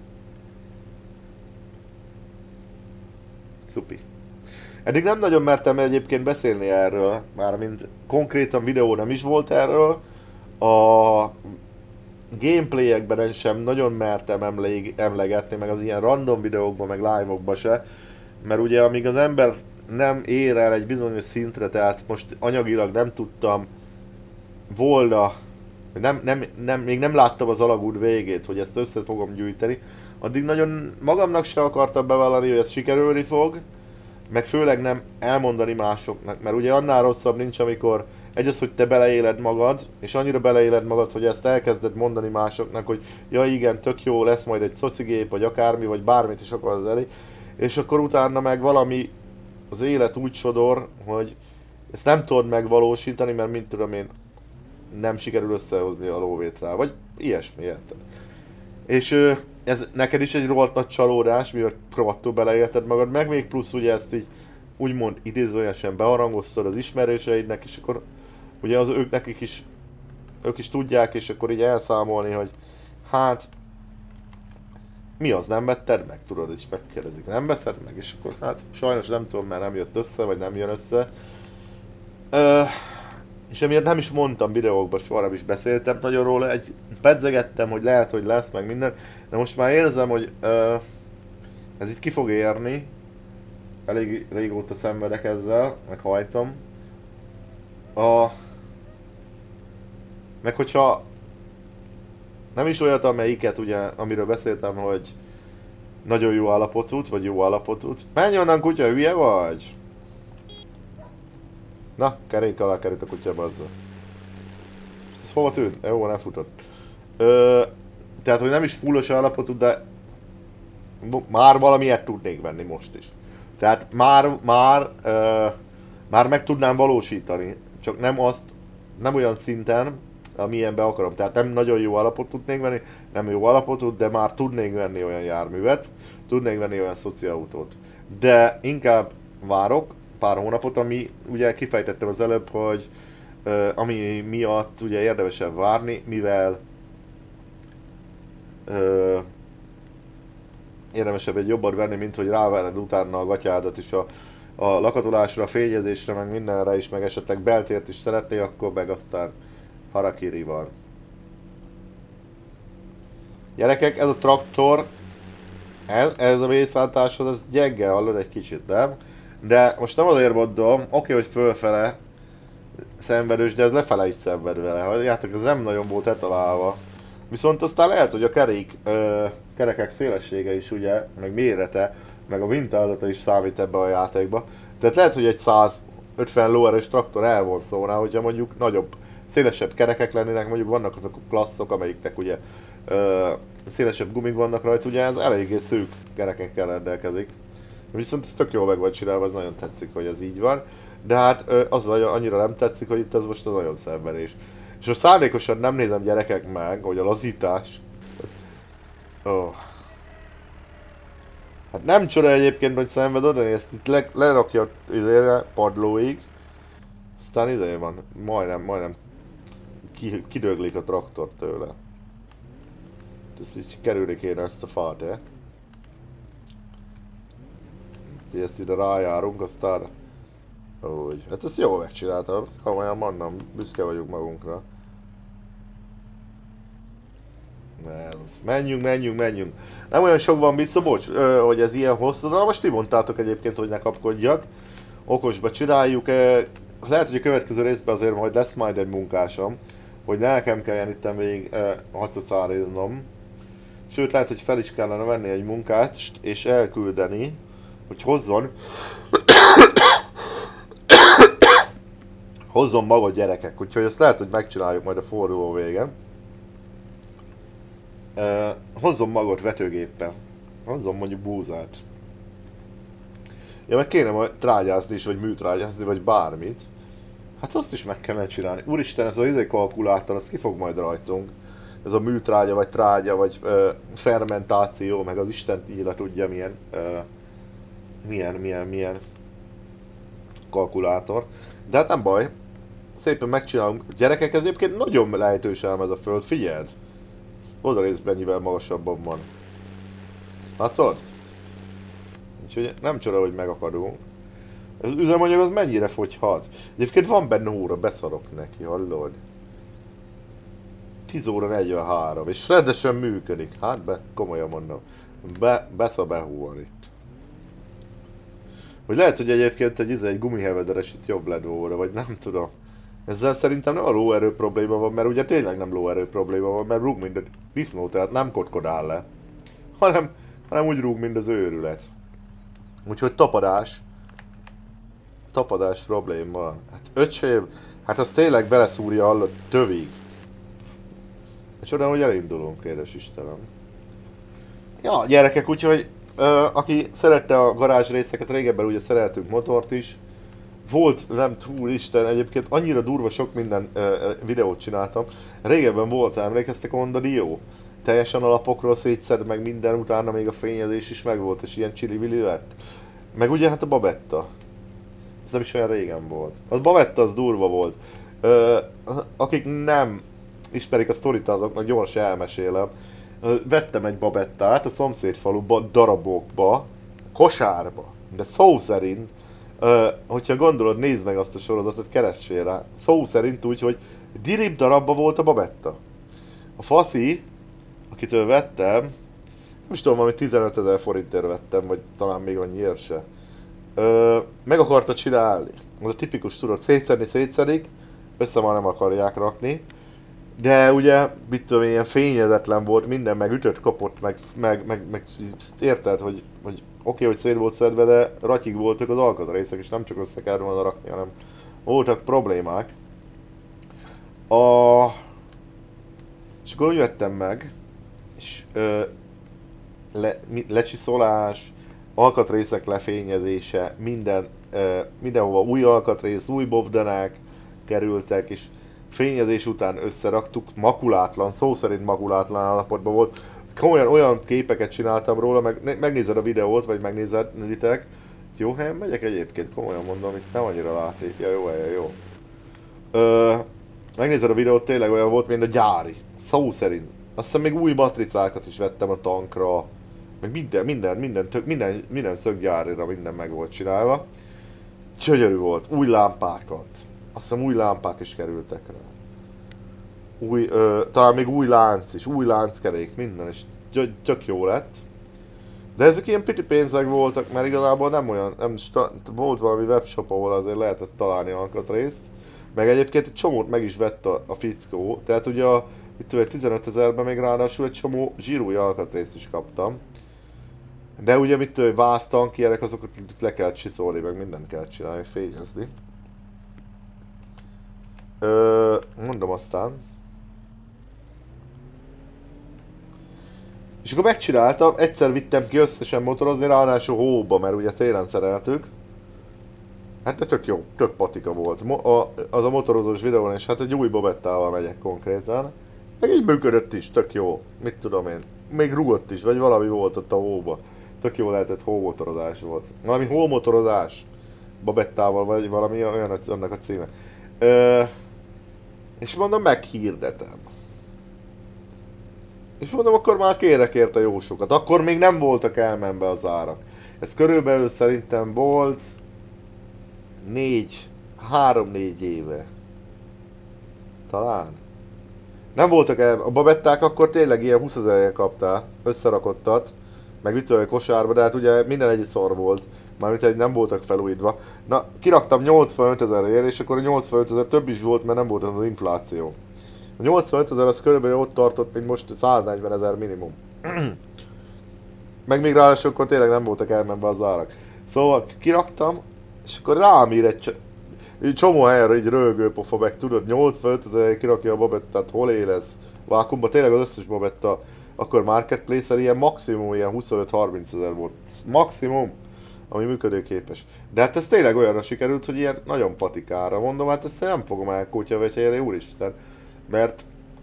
Szupi. Eddig nem nagyon mertem egyébként beszélni erről, mármint konkrétan videó nem is volt erről. A gameplayekben sem nagyon mertem emlegetni, meg az ilyen random videókban, meg live-okban se. Mert ugye amíg az ember nem ér el egy bizonyos szintre, tehát most anyagilag nem tudtam volna, még nem láttam az alagút végét, hogy ezt össze fogom gyűjteni, addig nagyon magamnak se akartam bevallani, hogy ez sikerülni fog, meg főleg nem elmondani másoknak, mert ugye annál rosszabb nincs, amikor az, hogy te beleéled magad, és annyira beleéled magad, hogy ezt elkezded mondani másoknak, hogy ja igen, tök jó, lesz majd egy szocigép, vagy akármi, vagy bármit is akarsz elé, és akkor utána meg valami az élet úgy sodor, hogy ezt nem tudod megvalósítani, mert mint tudom én, nem sikerül összehozni a lóvét rá, vagy ilyesmi, érted? És ez neked is egy rohadt nagy csalódás, mivel rohadtul beleélted magad, meg még plusz ugye ezt így úgymond idézőjelesen beharangoztad az ismerőseidnek, és akkor ugye az ők is tudják, és akkor így elszámolni, hogy hát mi az, nem vetted meg, tudod, és megkérdezik, nem veszed meg, és akkor hát sajnos nem tudom, mert nem jött össze, vagy nem jön össze. És emiatt nem is mondtam videókban, soha nem is beszéltem nagyon róla, pedzegettem, hogy lehet, hogy lesz, meg minden, de most már érzem, hogy ez így ki fog érni. Elég régóta szenvedek ezzel, meg hajtom. Meg hogyha nem is olyat, amelyiket ugye, amiről beszéltem, hogy nagyon jó állapotút, vagy jó állapotút. Menj onnan, kutya, hülye vagy? Na, kerék alá került a kutya, bazzza. Ez hova tűnt? Jó, nem futott. Tehát, hogy nem is fullos állapotú, de már valamilyet tudnék venni most is. Tehát már meg tudnám valósítani, csak nem olyan szinten, amilyenbe akarom. Tehát nem nagyon jó állapot tudnék venni, nem jó állapotút, de már tudnék venni olyan járművet, tudnék venni olyan szociautót. De inkább várok pár hónapot, ami ugye kifejtettem az előbb, hogy ami miatt ugye érdemesebb várni, mivel érdemesebb egy jobbat venni, mint hogy rávered utána a gatyádat is a lakatolásra, a fényezésre, meg mindenre is, meg esetleg beltért is szeretné, akkor meg aztán harakiri van. Gyerekek, ez a traktor, ez a vészáltáshoz, ez gyenge, hallod egy kicsit, nem? De most nem azért mondom, oké, hogy fölfele szenvedős, de ez lefele is szenved vele. Halljátok, ez nem nagyon volt etalálva. Viszont aztán lehet, hogy a kerekek szélessége is ugye, meg mérete, meg a mintázata is számít ebbe a játékba. Tehát lehet, hogy egy 150 lóerős traktor elvonszolná, hogyha mondjuk nagyobb, szélesebb kerekek lennének, mondjuk vannak azok a klasszok, amelyiknek ugye szélesebb gumik vannak rajta, ugye ez eléggé szűk kerekekkel rendelkezik. Viszont ez tök jól meg van csinálva, ez nagyon tetszik, hogy ez így van. De hát az annyira nem tetszik, hogy itt ez most nagyon szenvedés. És most szándékosan nem nézem, gyerekek, meg, hogy a lazítás... Oh. Hát nem csoda egyébként, hogy szenved oda, ezt itt lerakja padlóig. Aztán ide van, majdnem kidöglik a traktor tőle. Ez így kerülni kéne ezt a fát, ezt ide rájárunk, aztán... Úgy, hát ezt jól megcsináltam, komolyan mondom, büszke vagyunk magunkra. Menjünk. Nem olyan sok van vissza, bocs, hogy ez ilyen hosszadalmas, ti mondtátok egyébként, hogy ne kapkodjak. Okosba csináljuk, lehet, hogy a következő részben azért majd lesz majd egy munkásom, hogy nekem kelljen itten végig hacaszáriznom. Sőt, lehet, hogy fel is kellene venni egy munkát, és elküldeni, hogy hozzon maga gyerekek, úgyhogy ezt lehet, hogy megcsináljuk majd a forduló végen. Hozzon magot vetőgéppel. Hozzon mondjuk búzát. Ja, meg kéne majd trágyázni is, vagy műtrágyázni, vagy bármit. Hát azt is meg kellene csinálni. Úristen, ez az kalkulátor, az ki fog majd rajtunk. Ez a műtrágya, vagy trágya, vagy fermentáció, meg az Isten íra tudja milyen kalkulátor. De hát nem baj. Szépen megcsinálunk. Gyerekek, ez egyébként nagyon lejtős ám ez a föld, figyeld! Oda részben mennyivel magasabban van. Látod? Úgyhogy nem csoda, hogy megakadunk. Az üzemanyag az mennyire fogyhat? Egyébként van benne óra, beszarok neki, hallod? 10 óra 43, és rendesen működik. Hát komolyan mondom. Behúval itt. Vagy lehet, hogy egyébként egy gumihevederes itt jobb lenne óra, vagy nem tudom. Ezzel szerintem nem a lóerő probléma van, mert ugye tényleg nem lóerő probléma van, mert rúg mind a disznó, tehát nem kotkodál le. Hanem úgy rúg, mint az őrület. Úgyhogy tapadás probléma van. Hát öcsém, hát az tényleg beleszúrja hallott tövig. Csodán, hogy elindulunk, édes Istenem. Ja, gyerekek, úgyhogy aki szerette a garázs részeket, régebben ugye szereltünk motort is. Volt, nem túl Isten, egyébként annyira durva sok minden videót csináltam. Régebben volt, emlékeztek a Honda Dio? teljesen alapokról szétszed meg minden, utána még a fényezés is megvolt, és ilyen csili-vili lett. Meg ugye hát a babetta. Ez nem is olyan régen volt. Az babetta az durva volt. Akik nem ismerik a sztorit, azoknak gyors elmesélem. Vettem egy babettát a szomszéd faluba, darabokba, kosárba, de szó szerint, hogyha gondolod, nézd meg azt a sorozatot, keressél rá. Szó szerint úgy, hogy dirib darabba volt a babetta. A faszi, akitől vettem, nem is tudom, valami 15 000 forintért vettem, vagy talán még annyiért se. Meg akarta csinálni. Az a tipikus, tudod, szétszedik, össze már nem akarják rakni. De ugye, mit tudom, ilyen fényezetlen volt minden, meg ütött kapott, meg érted, hogy oké, hogy szét volt szedve, de ratyig voltak az alkatrészek, és nem csak össze kellett volna rakni, hanem voltak problémák. És akkor úgy vettem meg, és lecsiszolás, alkatrészek lefényezése, mindenhova új alkatrész, új bovdanák kerültek, és fényezés után összeraktuk, makulátlan, szó szerint makulátlan állapotban volt. Komolyan olyan képeket csináltam róla, megnézed a videót, vagy megnézitek. Jó helyen megyek egyébként, komolyan mondom, itt nem annyira látni. Ja, jó helyen, jó. Megnézed a videót, tényleg olyan volt, mint a gyári. Szó szerint. Azt hiszem még új matricákat is vettem a tankra. Meg minden szöggyárira minden meg volt csinálva. Gyönyörű volt. Új lámpákat. Azt hiszem új lámpák is kerültek rá. Talán még új lánc is, új lánckerék, minden, és tök jó lett. De ezek ilyen piti pénzek voltak, mert igazából nem olyan, volt valami webshop, ahol azért lehetett találni alkatrészt. Meg egyébként egy csomót meg is vett a fickó, tehát ugye a 15 000-ben még ráadásul egy csomó zsírúj alkatrészt is kaptam. De ugye vásztank, ilyenek, azokat le kell csiszolni, meg mindent kell csinálni, fényezni. Mondom aztán. És akkor megcsináltam, egyszer vittem ki összesen motorozni, ráadásul hóba, mert ugye télen szereltük. Hát de tök jó, tök patika volt. Az a motorozós videón, és hát egy új babettával megyek konkrétan. Meg így működött is, tök jó. Mit tudom én. Még rugott is, vagy valami volt ott a hóba. Tök jó lehetett, hómotorozás volt. Valami hómotorozás. Babettával, vagy valami olyan annak a címe. És mondom, meghirdetem. És mondom, akkor már kérek érte jó sokat. Akkor még nem voltak elmenve az árak. Ez körülbelül szerintem volt 3-4 éve. Talán. Nem voltak a babetták, akkor tényleg ilyen 20 000-en kaptál, összerakottat, meg ütői kosárba, de hát ugye minden egy szar volt. Mármint egy nem voltak felújítva. Na, kiraktam 85 000-ért, és akkor a 85 000 több is volt, mert nem volt az infláció. A 85 000 az körülbelül ott tartott, mint most 140 000 minimum. Meg még ráadásul akkor tényleg nem voltak elmenve az árak. Szóval kiraktam, és akkor rám ír egy csomó helyre így rögő pofa, meg tudod, 85 000 kirakja a babettát, hol élesz? Vákumban tényleg az összes babetta, akkor Marketplace-en ilyen maximum ilyen 25-30 000 volt. Maximum, ami működőképes. De hát ez tényleg olyanra sikerült, hogy ilyen nagyon patikára mondom, hát ezt nem fogom elkótyavegyelni, úristen. Mert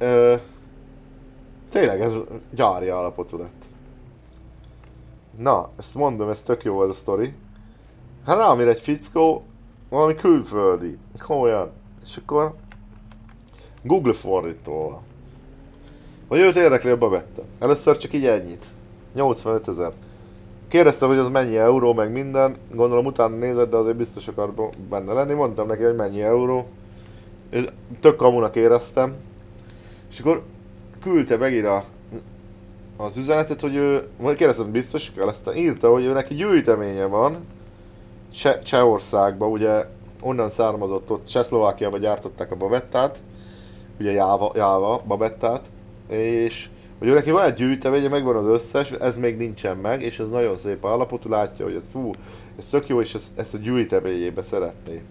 tényleg ez gyári állapotú lett. Na, ezt mondom, ez tök jó ez a sztori. Hát rám ír egy fickó, valami külföldi, komolyan. És akkor Google fordítóval. Hogy őt érdekli a babetta. Először csak így ennyit. 85 000. Kérdeztem, hogy az mennyi euró, meg minden. Gondolom utána nézett, de azért biztos akar benne lenni. Mondtam neki, hogy mennyi euró. Én tök kamunak éreztem. És akkor küldte megint az üzenetet, hogy ő, kérdeztem, biztos kell ezt, írta, hogy ő neki gyűjteménye van Csehországban, ugye onnan származott, ott Csehszlovákiában gyártották a babettát, ugye Jáva babettát, és hogy ő neki van egy gyűjteménye, megvan az összes, ez még nincsen meg, és ez nagyon szép állapotú, látja, hogy ez ez tök jó, és ezt a gyűjteményébe szeretné.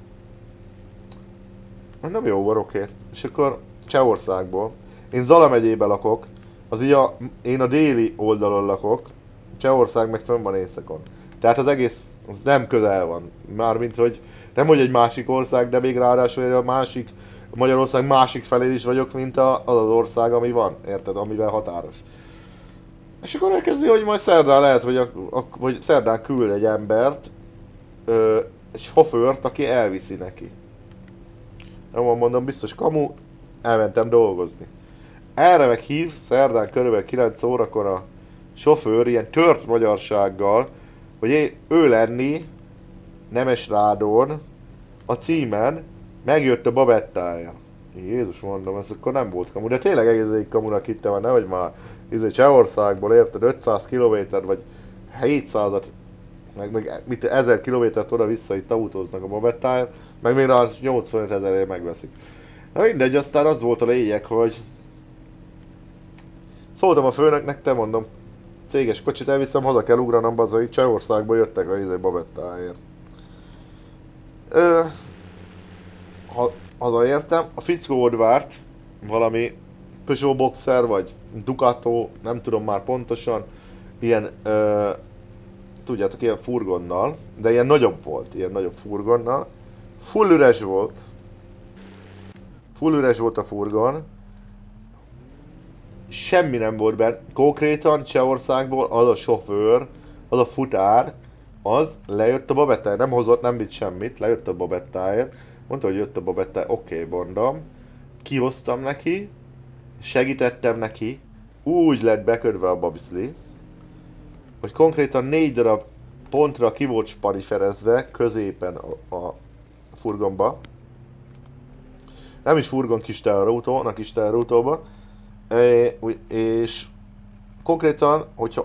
Nem jó van, oké. És akkor Csehországból. Én Zala megyében lakok, az így én a déli oldalon lakok, Csehország meg fönn van északon. Tehát az egész, az nem közel van. Mármint, hogy nem hogy egy másik ország, de még ráadásul a Magyarország másik felén is vagyok, mint az ország, ami van, érted, amivel határos. És akkor elkezdi, hogy majd szerdán lehet, vagy szerdán küld egy embert, egy sofőrt, aki elviszi neki. Nem van, mondom, biztos kamu, elmentem dolgozni. Erre meg hív szerdán körülbelül 9 órakor a sofőr ilyen tört magyarsággal, hogy ő lenni Nemes Rádon a címen, megjött a babettája. Jézus, mondom, ez akkor nem volt kamu, de tényleg egész kamunak hittem, hogy nehogy már Csehországból érted 500 km vagy 700-at, meg 1000 kilométert oda-vissza itt autóznak a babettáján, meg még a 85 000-ért megveszik. Na mindegy, aztán az volt a lényeg, hogy szóltam a főnöknek, te mondom, céges kocsit elviszem, haza kell ugranom, hogy Csehországból jöttek a babettáért. Hazaértem, a fickó ott várt, valami Peugeot Boxer, vagy Ducato, nem tudom már pontosan, ilyen, tudjátok, ilyen furgonnal, de ilyen nagyobb volt, ilyen nagyobb furgonnal. Full üres volt a furgon, semmi nem volt benne, konkrétan Csehországból az a sofőr, az a futár, az lejött a babettáért, nem hozott, nem vitt semmit, lejött a babettáért, mondta, hogy jött a babettáért, oké, mondom, kihoztam neki, segítettem neki, úgy lett bekötve a babiszli, hogy konkrétan 4 darab pontra ki volt spariferezve középen a furgonba. Nem is furgon, kis teherautó, a kis teherautóba. És konkrétan, hogyha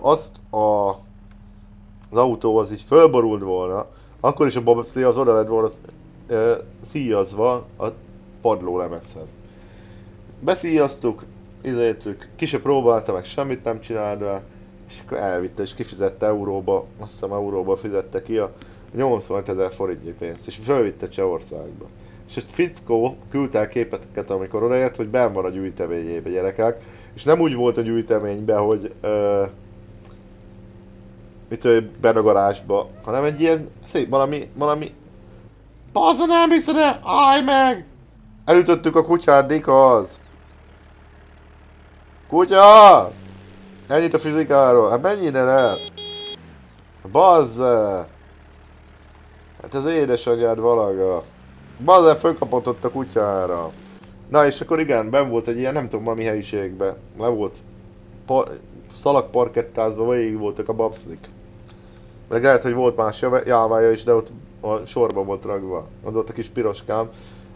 az autó az így fölborult volna, akkor is a babiszli az oda lett volna szíjazva a padlólemezhez. Beszíjaztuk, ki se próbálta, meg semmit nem csinálta, és akkor elvitte, és kifizette euróba, azt hiszem euróba fizette ki a 85 000 forintnyi pénzt, és fölvitte Csehországba. És egy fickó küldte el képeket, amikor odaért, hogy benn van a gyűjteményébe, gyerekek, és nem úgy volt a gyűjteményben, hogy benn a garázsba, hanem egy ilyen szép, valami Bazza, nem hiszed el, állj meg! Elütöttük a kutyát, Dika az! Kutya! Ennyit a fizikáról, hát menj innen el! Bazza! Hát az édesanyád valaga. Bazza, fölkapott ott a kutyára. Na és akkor igen, benn volt egy ilyen, nem tudom valami helyiségben. Le volt szalagparkettázva, végig voltak a babszlik. Meg lehet, hogy volt más jávája is, de ott a sorba volt ragva. Az ott a kis piroskám.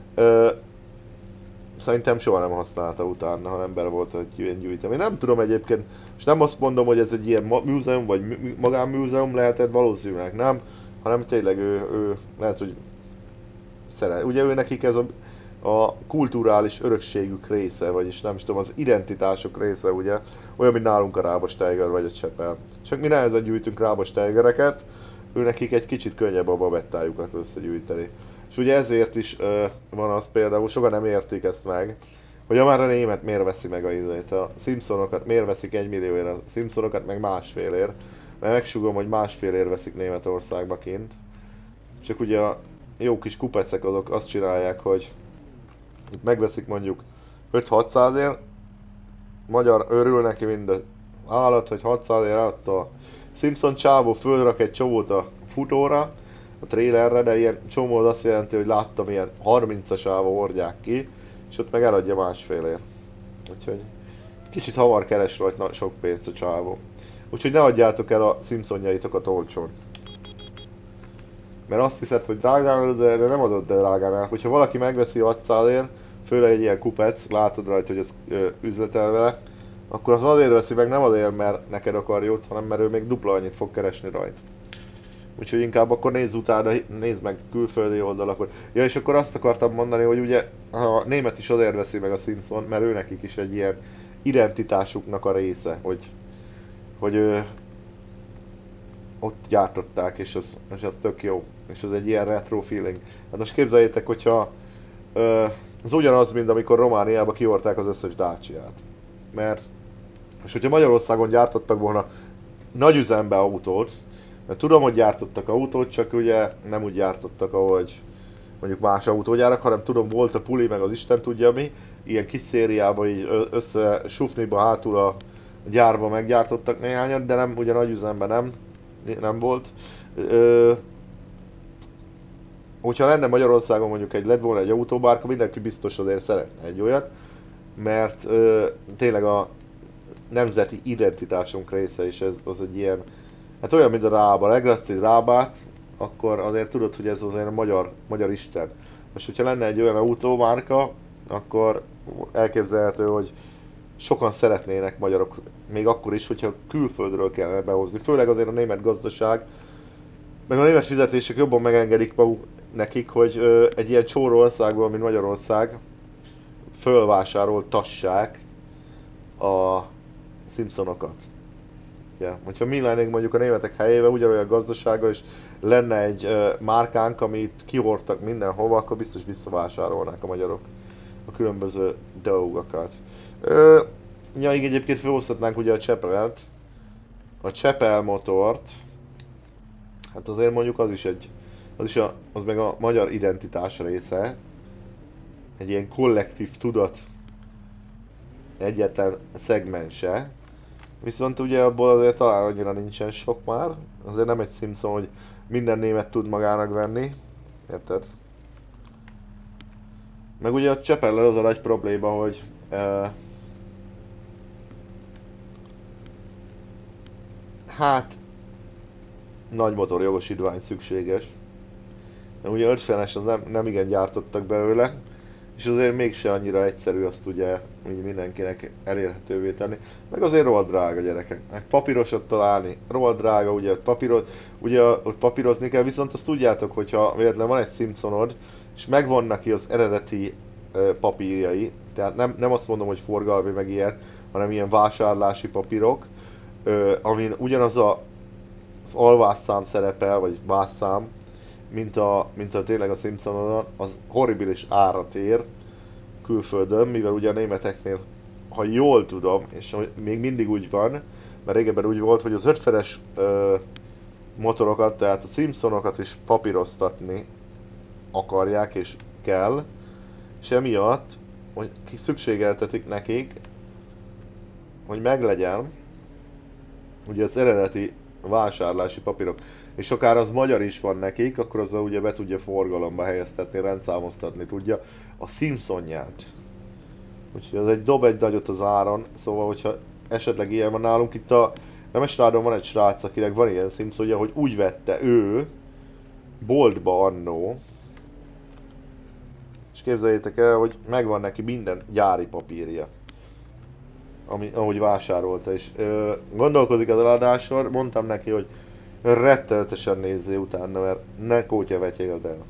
Szerintem soha nem használta utána, hanem bele volt egy ilyen gyűjtemény. Nem tudom egyébként, és nem azt mondom, hogy ez egy ilyen múzeum, vagy magánmúzeum lehetett, valószínűleg nem, hanem tényleg ő lehet, hogy szeret. Ugye ő nekik ez a kulturális örökségük része, vagyis nem is tudom, az identitások része, ugye, olyan, mint nálunk a rábasteiger vagy a csepel. Csak mi nehezen gyűjtünk rábasteigereket, ő nekik egy kicsit könnyebb a babettájukat összegyűjteni. És ugye ezért is van az például, sokan nem értik ezt meg, hogy már a német miért veszi meg a Simpsonokat, miért veszik 1 millióért, a Simpsonokat meg másfélért. Mert megsugom, hogy másfélért veszik Németországba kint. Csak ugye a jó kis kupecek azok azt csinálják, hogy itt megveszik mondjuk 5-600-ért, magyar örül neki minden állat, hogy 600-ért adta a Simpson csávó, fölrak egy csomót a futóra, a trailerre, de ilyen csomó az azt jelenti, hogy láttam ilyen 30-as állva hordják ki, és ott meg eladja másfélért. Úgyhogy kicsit hamar keres rajta sok pénzt a csávó. Úgyhogy ne adjátok el a Simpsonjaitokat olcsón. Mert azt hiszed, hogy drágán, de nem adod el drágán. Hogyha valaki megveszi 600-ért, főleg egy ilyen kupec, látod rajta, hogy ez üzletel vele, akkor az azért veszi meg, nem azért, mert neked akar jót, hanem mert ő még dupla annyit fog keresni rajta. Úgyhogy inkább akkor nézz utána, nézd meg külföldi oldalakon. Ja, és akkor azt akartam mondani, hogy ugye a német is azért veszi meg a Simpson, mert ő nekik is egy ilyen identitásuknak a része, hogy ott gyártották, és az tök jó. És az egy ilyen retro feeling. Hát most képzeljétek, hogyha az ugyanaz, mint amikor Romániába kihordták az összes Dacia-t. Mert, és hogyha Magyarországon gyártottak volna nagy üzembe autót, mert tudom, hogy gyártottak autót, csak ugye nem úgy gyártottak, ahogy mondjuk más autógyárak, hanem tudom, volt a puli, meg az Isten tudja mi, ilyen kis szériába így össze sufniba hátul A gyárban meggyártottak néhányat, de nem, ugye nagy üzemben nem volt. Ö, Hogyha lenne Magyarországon mondjuk lett volna egy autóbárka, mindenki biztos azért szeretne egy olyat, mert tényleg a nemzeti identitásunk része is ez az egy ilyen, hát olyan, mint a rába, meglátsz egy rábát, akkor azért tudod, hogy ez azért a magyar isten. Most, hogyha lenne egy olyan autómárka, akkor elképzelhető, hogy sokan szeretnének magyarok, még akkor is, hogyha külföldről kellene behozni. Főleg azért a német gazdaság, meg a német fizetések jobban megengedik maguk nekik, hogy egy ilyen csóró országból, mint Magyarország, fölvásároltassák a Simpsonokat. Ja. Hogyha mi lennénk mondjuk a németek helyébe, ugyanolyan gazdasága, és lenne egy márkánk, amit kihordtak mindenhova, akkor biztos visszavásárolnák a magyarok a különböző dolgokat. Ja, így egyébként felhozhatnánk ugye a Csepelt, a Csepel motort, hát azért mondjuk az meg a magyar identitás része, egy ilyen kollektív tudat egyetlen szegmense. Viszont ugye abból azért talán annyira nincsen sok már. Azért nem egy Simpson, hogy minden német tud magának venni. Érted? Meg ugye a Csepellel az a nagy probléma, hogy hát nagy motor jogosítvány szükséges. De ugye 50-es az nem igen gyártottak belőle, és azért mégse annyira egyszerű azt ugye így mindenkinek elérhetővé tenni. Meg azért rohadt drága, gyerekek. Meg papírosat találni, rohadt drága, ugye ott papírozni kell, viszont azt tudjátok, hogyha véletlenül van egy Simpsonod, és megvan neki az eredeti papírjai, tehát nem azt mondom, hogy forgalmi meg ilyen, hanem ilyen vásárlási papírok, amin ugyanaz az alvásszám szerepel, vagy vásszám, mint a tényleg a Simpsonodon, az horribilis árat ér külföldön, mivel ugye a németeknél, ha jól tudom, és még mindig úgy van, mert régebben úgy volt, hogy az 50-es motorokat, tehát a Simpsonokat is papíroztatni akarják és kell, és emiatt, hogy szükségeltetik nekik, hogy meglegyen ugye az eredeti vásárlási papírok. És akár az magyar is van nekik, akkor azzal ugye be tudja forgalomba helyeztetni, rendszámoztatni tudja a Simpsonját. Úgyhogy az dob egy nagyot az áron, szóval hogyha esetleg ilyen van nálunk, itt a Nemesrádon van egy srác, akinek van ilyen Simpsonja, hogy úgy vette ő boltba annó, és képzeljétek el, hogy megvan neki minden gyári papírja, ahogy vásárolta, és gondolkodik az eladással, mondtam neki, hogy rettenetesen nézzél utána, mert ne kótyavetjél el.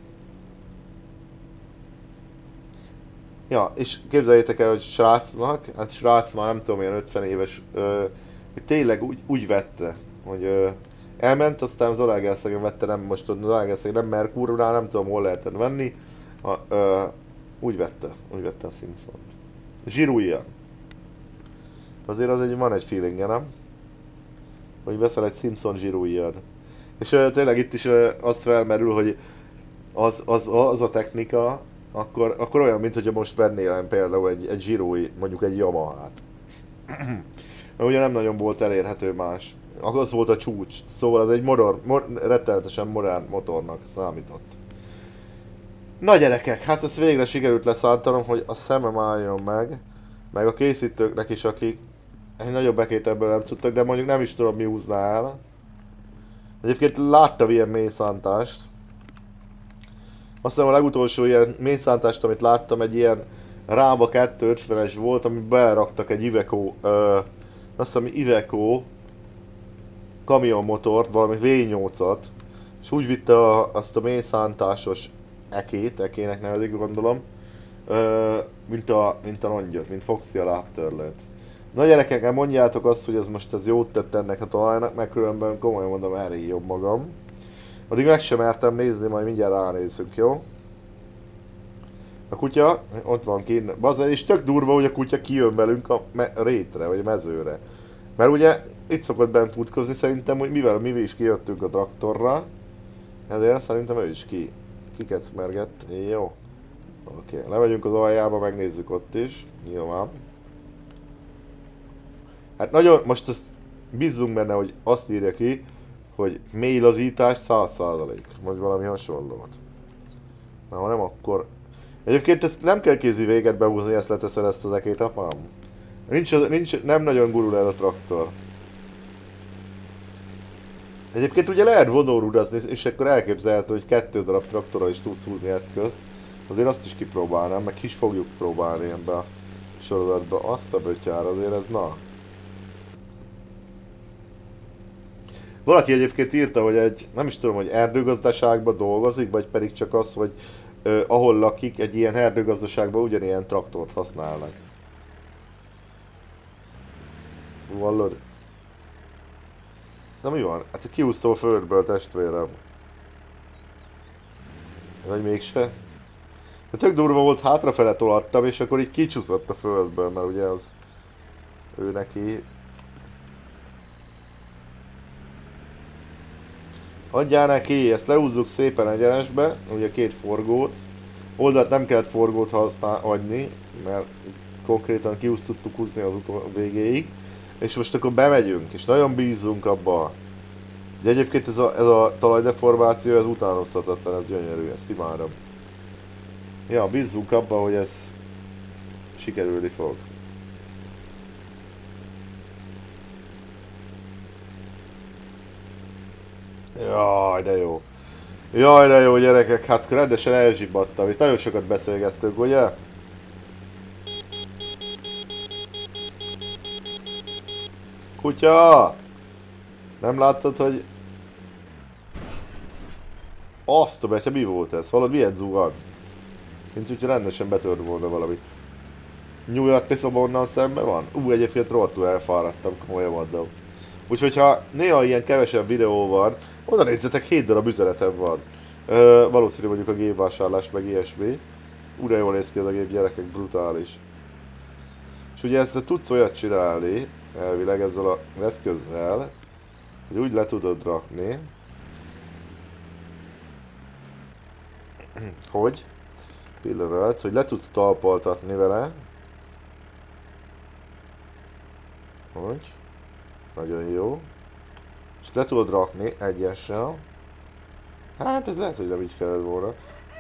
Ja, és képzeljétek el, hogy srác már nem tudom, ilyen 50 éves, hogy tényleg úgy vette, hogy elment, aztán az Zalaegerszegen vette, nem most az Zalaegerszegen, nem Merkurnál, nem tudom hol lehetett venni, úgy vette a Simpsont. Zsirújja. Azért van egy feelingje, nem? Hogy veszel egy Simpson zsirújjad. És tényleg itt is az felmerül, hogy az a technika, akkor olyan, mint hogyha most vennél például egy zsirúj, mondjuk egy Yamahát. Mert ugye nem nagyon volt elérhető más. Az volt a csúcs, szóval az egy rettenetesen modern motornak számított. Na gyerekek, hát ezt végre sikerült leszálltanom, hogy a szemem álljon meg a készítőknek is, akik egy nagyobb ekét ebből nem tudtak, de mondjuk nem is tudom mi húzná el. Egyébként láttam ilyen mélyszántást. Aztán a legutolsó ilyen mélyszántást, amit láttam, egy ilyen Rába 250-es volt, amit beleraktak egy Iveco, azt hiszem Iveco kamionmotort, valami V8-at, és úgy vitte azt a mélyszántásos ekének nevezik, gondolom, mint a rongyot, mint Foxy a lábtörlőt. Na gyerekek, mondjátok azt, hogy ez most jót tett ennek a talajnak, meg különben komolyan mondom, elég jobb magam. Addig meg sem mertem nézni, majd mindjárt ránézzünk, jó? A kutya, ott van kint, bazen, és tök durva, hogy a kutya kijön velünk a rétre, vagy a mezőre. Mert ugye itt szokott bent futkozni, szerintem, hogy mivel mi is kijöttünk a traktorra, ezért szerintem ő is kikecmergett. Jó. Oké, lemegyünk az aljába, megnézzük ott is, nyilván. Hát nagyon, most azt bízzunk benne, hogy azt írja ki, hogy mély lazítás 100%. Vagy valami hasonlót. Na, ha nem, akkor... Egyébként ezt nem kell kézi véget behúzni, ezt leteszed ezt az ekét, apám. Nem nagyon gurul el a traktor. Egyébként ugye lehet vonórudazni, és akkor elképzelhető, hogy 2 darab traktorral is tudsz húzni eszközt. Azért azt is kipróbálnám, meg is fogjuk próbálni ebbe a sorozatba. Azt a bötyár, azért ez na. Valaki egyébként írta, hogy nem is tudom, hogy erdőgazdaságban dolgozik, vagy pedig csak az, hogy ahol lakik, egy ilyen erdőgazdaságban ugyanilyen traktort használnak. Vallod? Na mi van? Hát kihúztam a földből, testvérem. Vagy mégse? De tök durva volt, hátrafele tolattam, és akkor így kicsúszott a földből, mert ugye az ő neki. Adjál neki, ezt lehúzzuk szépen egyenesbe, ugye 2 forgót. Oldalt nem kellett forgót adni, mert konkrétan ki tudtuk húzni az végéig. És most akkor bemegyünk, és nagyon bízunk abba. De egyébként ez a talajdeformáció, ez utánozhatatlan, ez gyönyörű, ezt imádom. Ja, bízzunk abba, hogy ez sikerülni fog. Jaj, de jó. Jaj, de jó gyerekek, hát rendesen elzsibbadtam. Itt nagyon sokat beszélgettünk, ugye? Kutya! Nem láttad, hogy... Azt a betya, mi volt ez? Valami milyen zugad? Mint hogyha rendesen betört volna valami. New York Lisztban onnan szemben van? Egyébként rohadtul elfáradtam, komolyan mondom. Úgyhogy ha néha ilyen kevesebb videó van, oda nézzetek, 7 darab üzenetem van. Valószínű mondjuk a gépvásárlás meg ilyesmi. De jól néz ki ez a gép, gyerekek, brutális. És ugye ezt tudsz olyat csinálni, elvileg ezzel az eszközzel, hogy úgy le tudod rakni, hogy pillanat, hogy le tudsz talpaltatni vele. Hogy? Nagyon jó. És le tudod rakni egyessel. Hát ez lehet, hogy nem így kellett volna.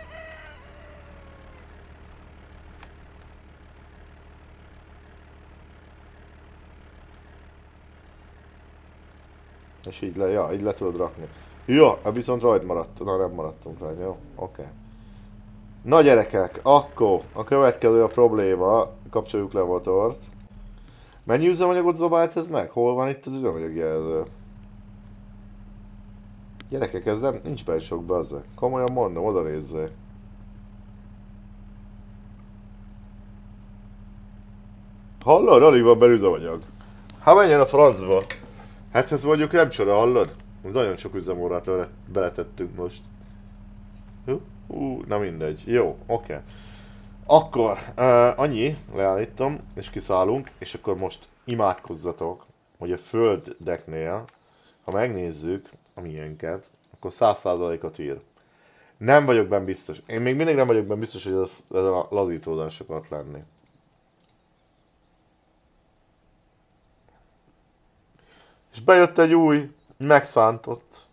És így így le tudod rakni. Jó, viszont rajt maradt. Na, nem maradtunk rajta, jó? Oké. Na gyerekek, akkor a következő a probléma. Kapcsoljuk le a motort. Mennyi üzemanyagot zabált ez meg? Hol van itt az üzemanyagjelző? Gyerekek, ez nem, nincs benne sok bezze. Komolyan mondom, oda nézzék. Hallod? Alig van benne üzemanyag. Hát menjen a francba. Hát ez mondjuk nem csoda, hallod? Nagyon sok üzemórát beletettünk most. Na mindegy. Jó, oké. Akkor annyi, leállítom, és kiszállunk, és akkor most imádkozzatok, hogy a földeknél, ha megnézzük a miénket, akkor 100%-ot ír. Nem vagyok benne biztos. Én még mindig nem vagyok benne biztos, hogy ez a lazítózás akart lenni. És bejött egy új, megszántott.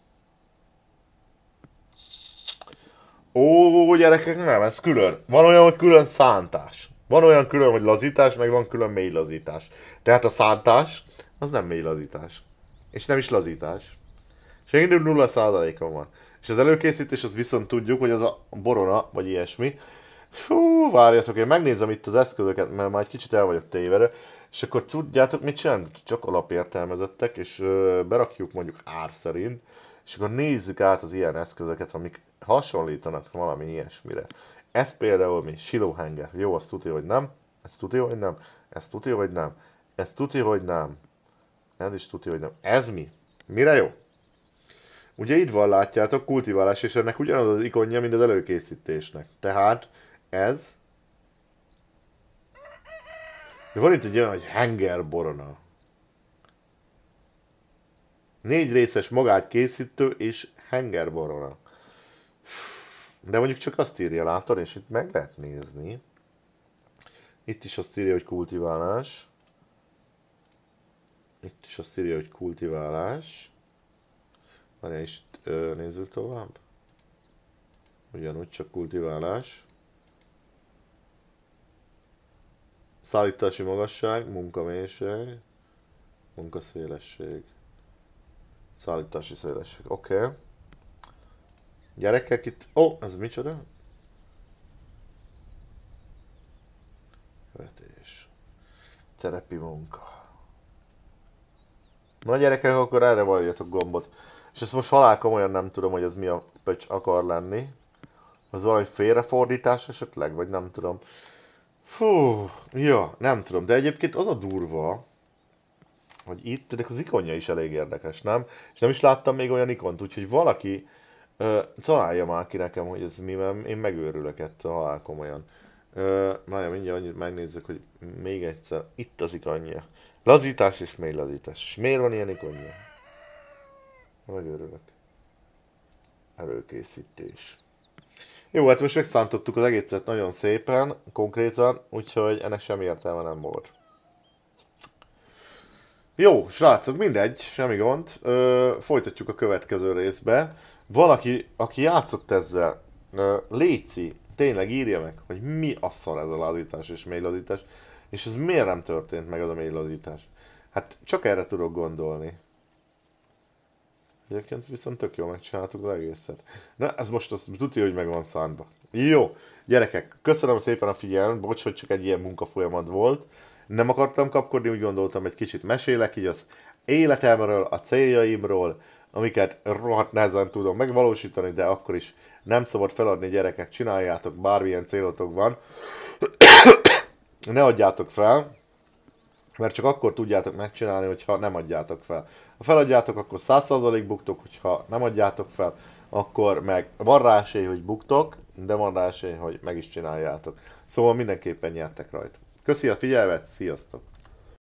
Ó, gyerekek, nem, ez külön. Van olyan, hogy külön szántás. Van olyan külön, hogy lazítás, meg van külön mély lazítás. Tehát a szántás, az nem mély lazítás. És nem is lazítás. És mindig 0%-on van. És az előkészítés, az viszont tudjuk, hogy az a borona, vagy ilyesmi. Fú, várjatok, én megnézem itt az eszközöket, mert már egy kicsit el vagyok tévedve. És akkor tudjátok mit csinálunk? Csak alapértelmezettek, és berakjuk mondjuk ár szerint. És akkor nézzük át az ilyen eszközöket, amik hasonlítanak valami ilyesmire. Ez például mi? Silóhenger. Jó, azt tudja, hogy nem. Ez tudja, hogy nem. Ez tudja, hogy nem. Ez tudja, hogy nem. Ez is tudja, hogy nem. Ez mi? Mire jó? Ugye itt van, látjátok, kultiválás, és ennek ugyanaz az ikonja, mint az előkészítésnek. Tehát ez... De van itt egy olyan, hogy hengerborona. 4 részes magát készítő és hengerborona. De mondjuk csak azt írja, látod, és itt meg lehet nézni. Itt is azt írja, hogy kultiválás. Itt is azt írja, hogy kultiválás. Várjál is, nézzük tovább. Ugyanúgy csak kultiválás. Szállítási magasság, munkamélység, munkaszélesség. Szállítási szélesség, oké. Gyerekek itt... ez micsoda? Vetés. Terepi munka. Na gyerekek, akkor erre valjatok gombot. És ezt most halál komolyan nem tudom, hogy ez mi a pöcs akar lenni. Az valami félrefordítás esetleg, vagy nem tudom. Fú, ja, nem tudom. De egyébként az a durva, hogy itt, de az ikonja is elég érdekes, nem? És nem is láttam még olyan ikont, úgyhogy valaki találja már ki nekem, hogy ez mi, mert én megőrülök ettől halál komolyan. Már mindjárt annyit megnézzük, hogy még egyszer, itt az ikonja. Lazítás és mély lazítás. És miért van ilyen ikonja? Megőrülök. Előkészítés. Jó, hát most megszántottuk az egészet nagyon szépen, konkrétan, úgyhogy ennek semmi értelme nem volt. Jó, srácok, mindegy, semmi gond. Folytatjuk a következő részbe. Valaki, aki játszott ezzel, léci, tényleg írja meg, hogy mi a szar ez a lazítás és mélylazítás, és ez miért nem történt meg az a mélylazítás. Hát csak erre tudok gondolni. Egyébként viszont tök jól megcsináltuk az egészet. Na, ez most azt tudja, hogy meg van szánva. Jó, gyerekek, köszönöm szépen a figyelmet, bocs, hogy csak egy ilyen munkafolyamat volt. Nem akartam kapkodni, úgy gondoltam, egy kicsit mesélek így az életemről, a céljaimról, amiket rohadt nehezen tudom megvalósítani, de akkor is nem szabad feladni, gyerekek, csináljátok, bármilyen célotok van. Ne adjátok fel, mert csak akkor tudjátok megcsinálni, hogyha nem adjátok fel. Ha feladjátok, akkor 100% buktok, hogyha nem adjátok fel, akkor meg van rá esély, hogy buktok, de van rá esély, hogy meg is csináljátok. Szóval mindenképpen nyertek rajta. Köszi a figyelmet, sziasztok!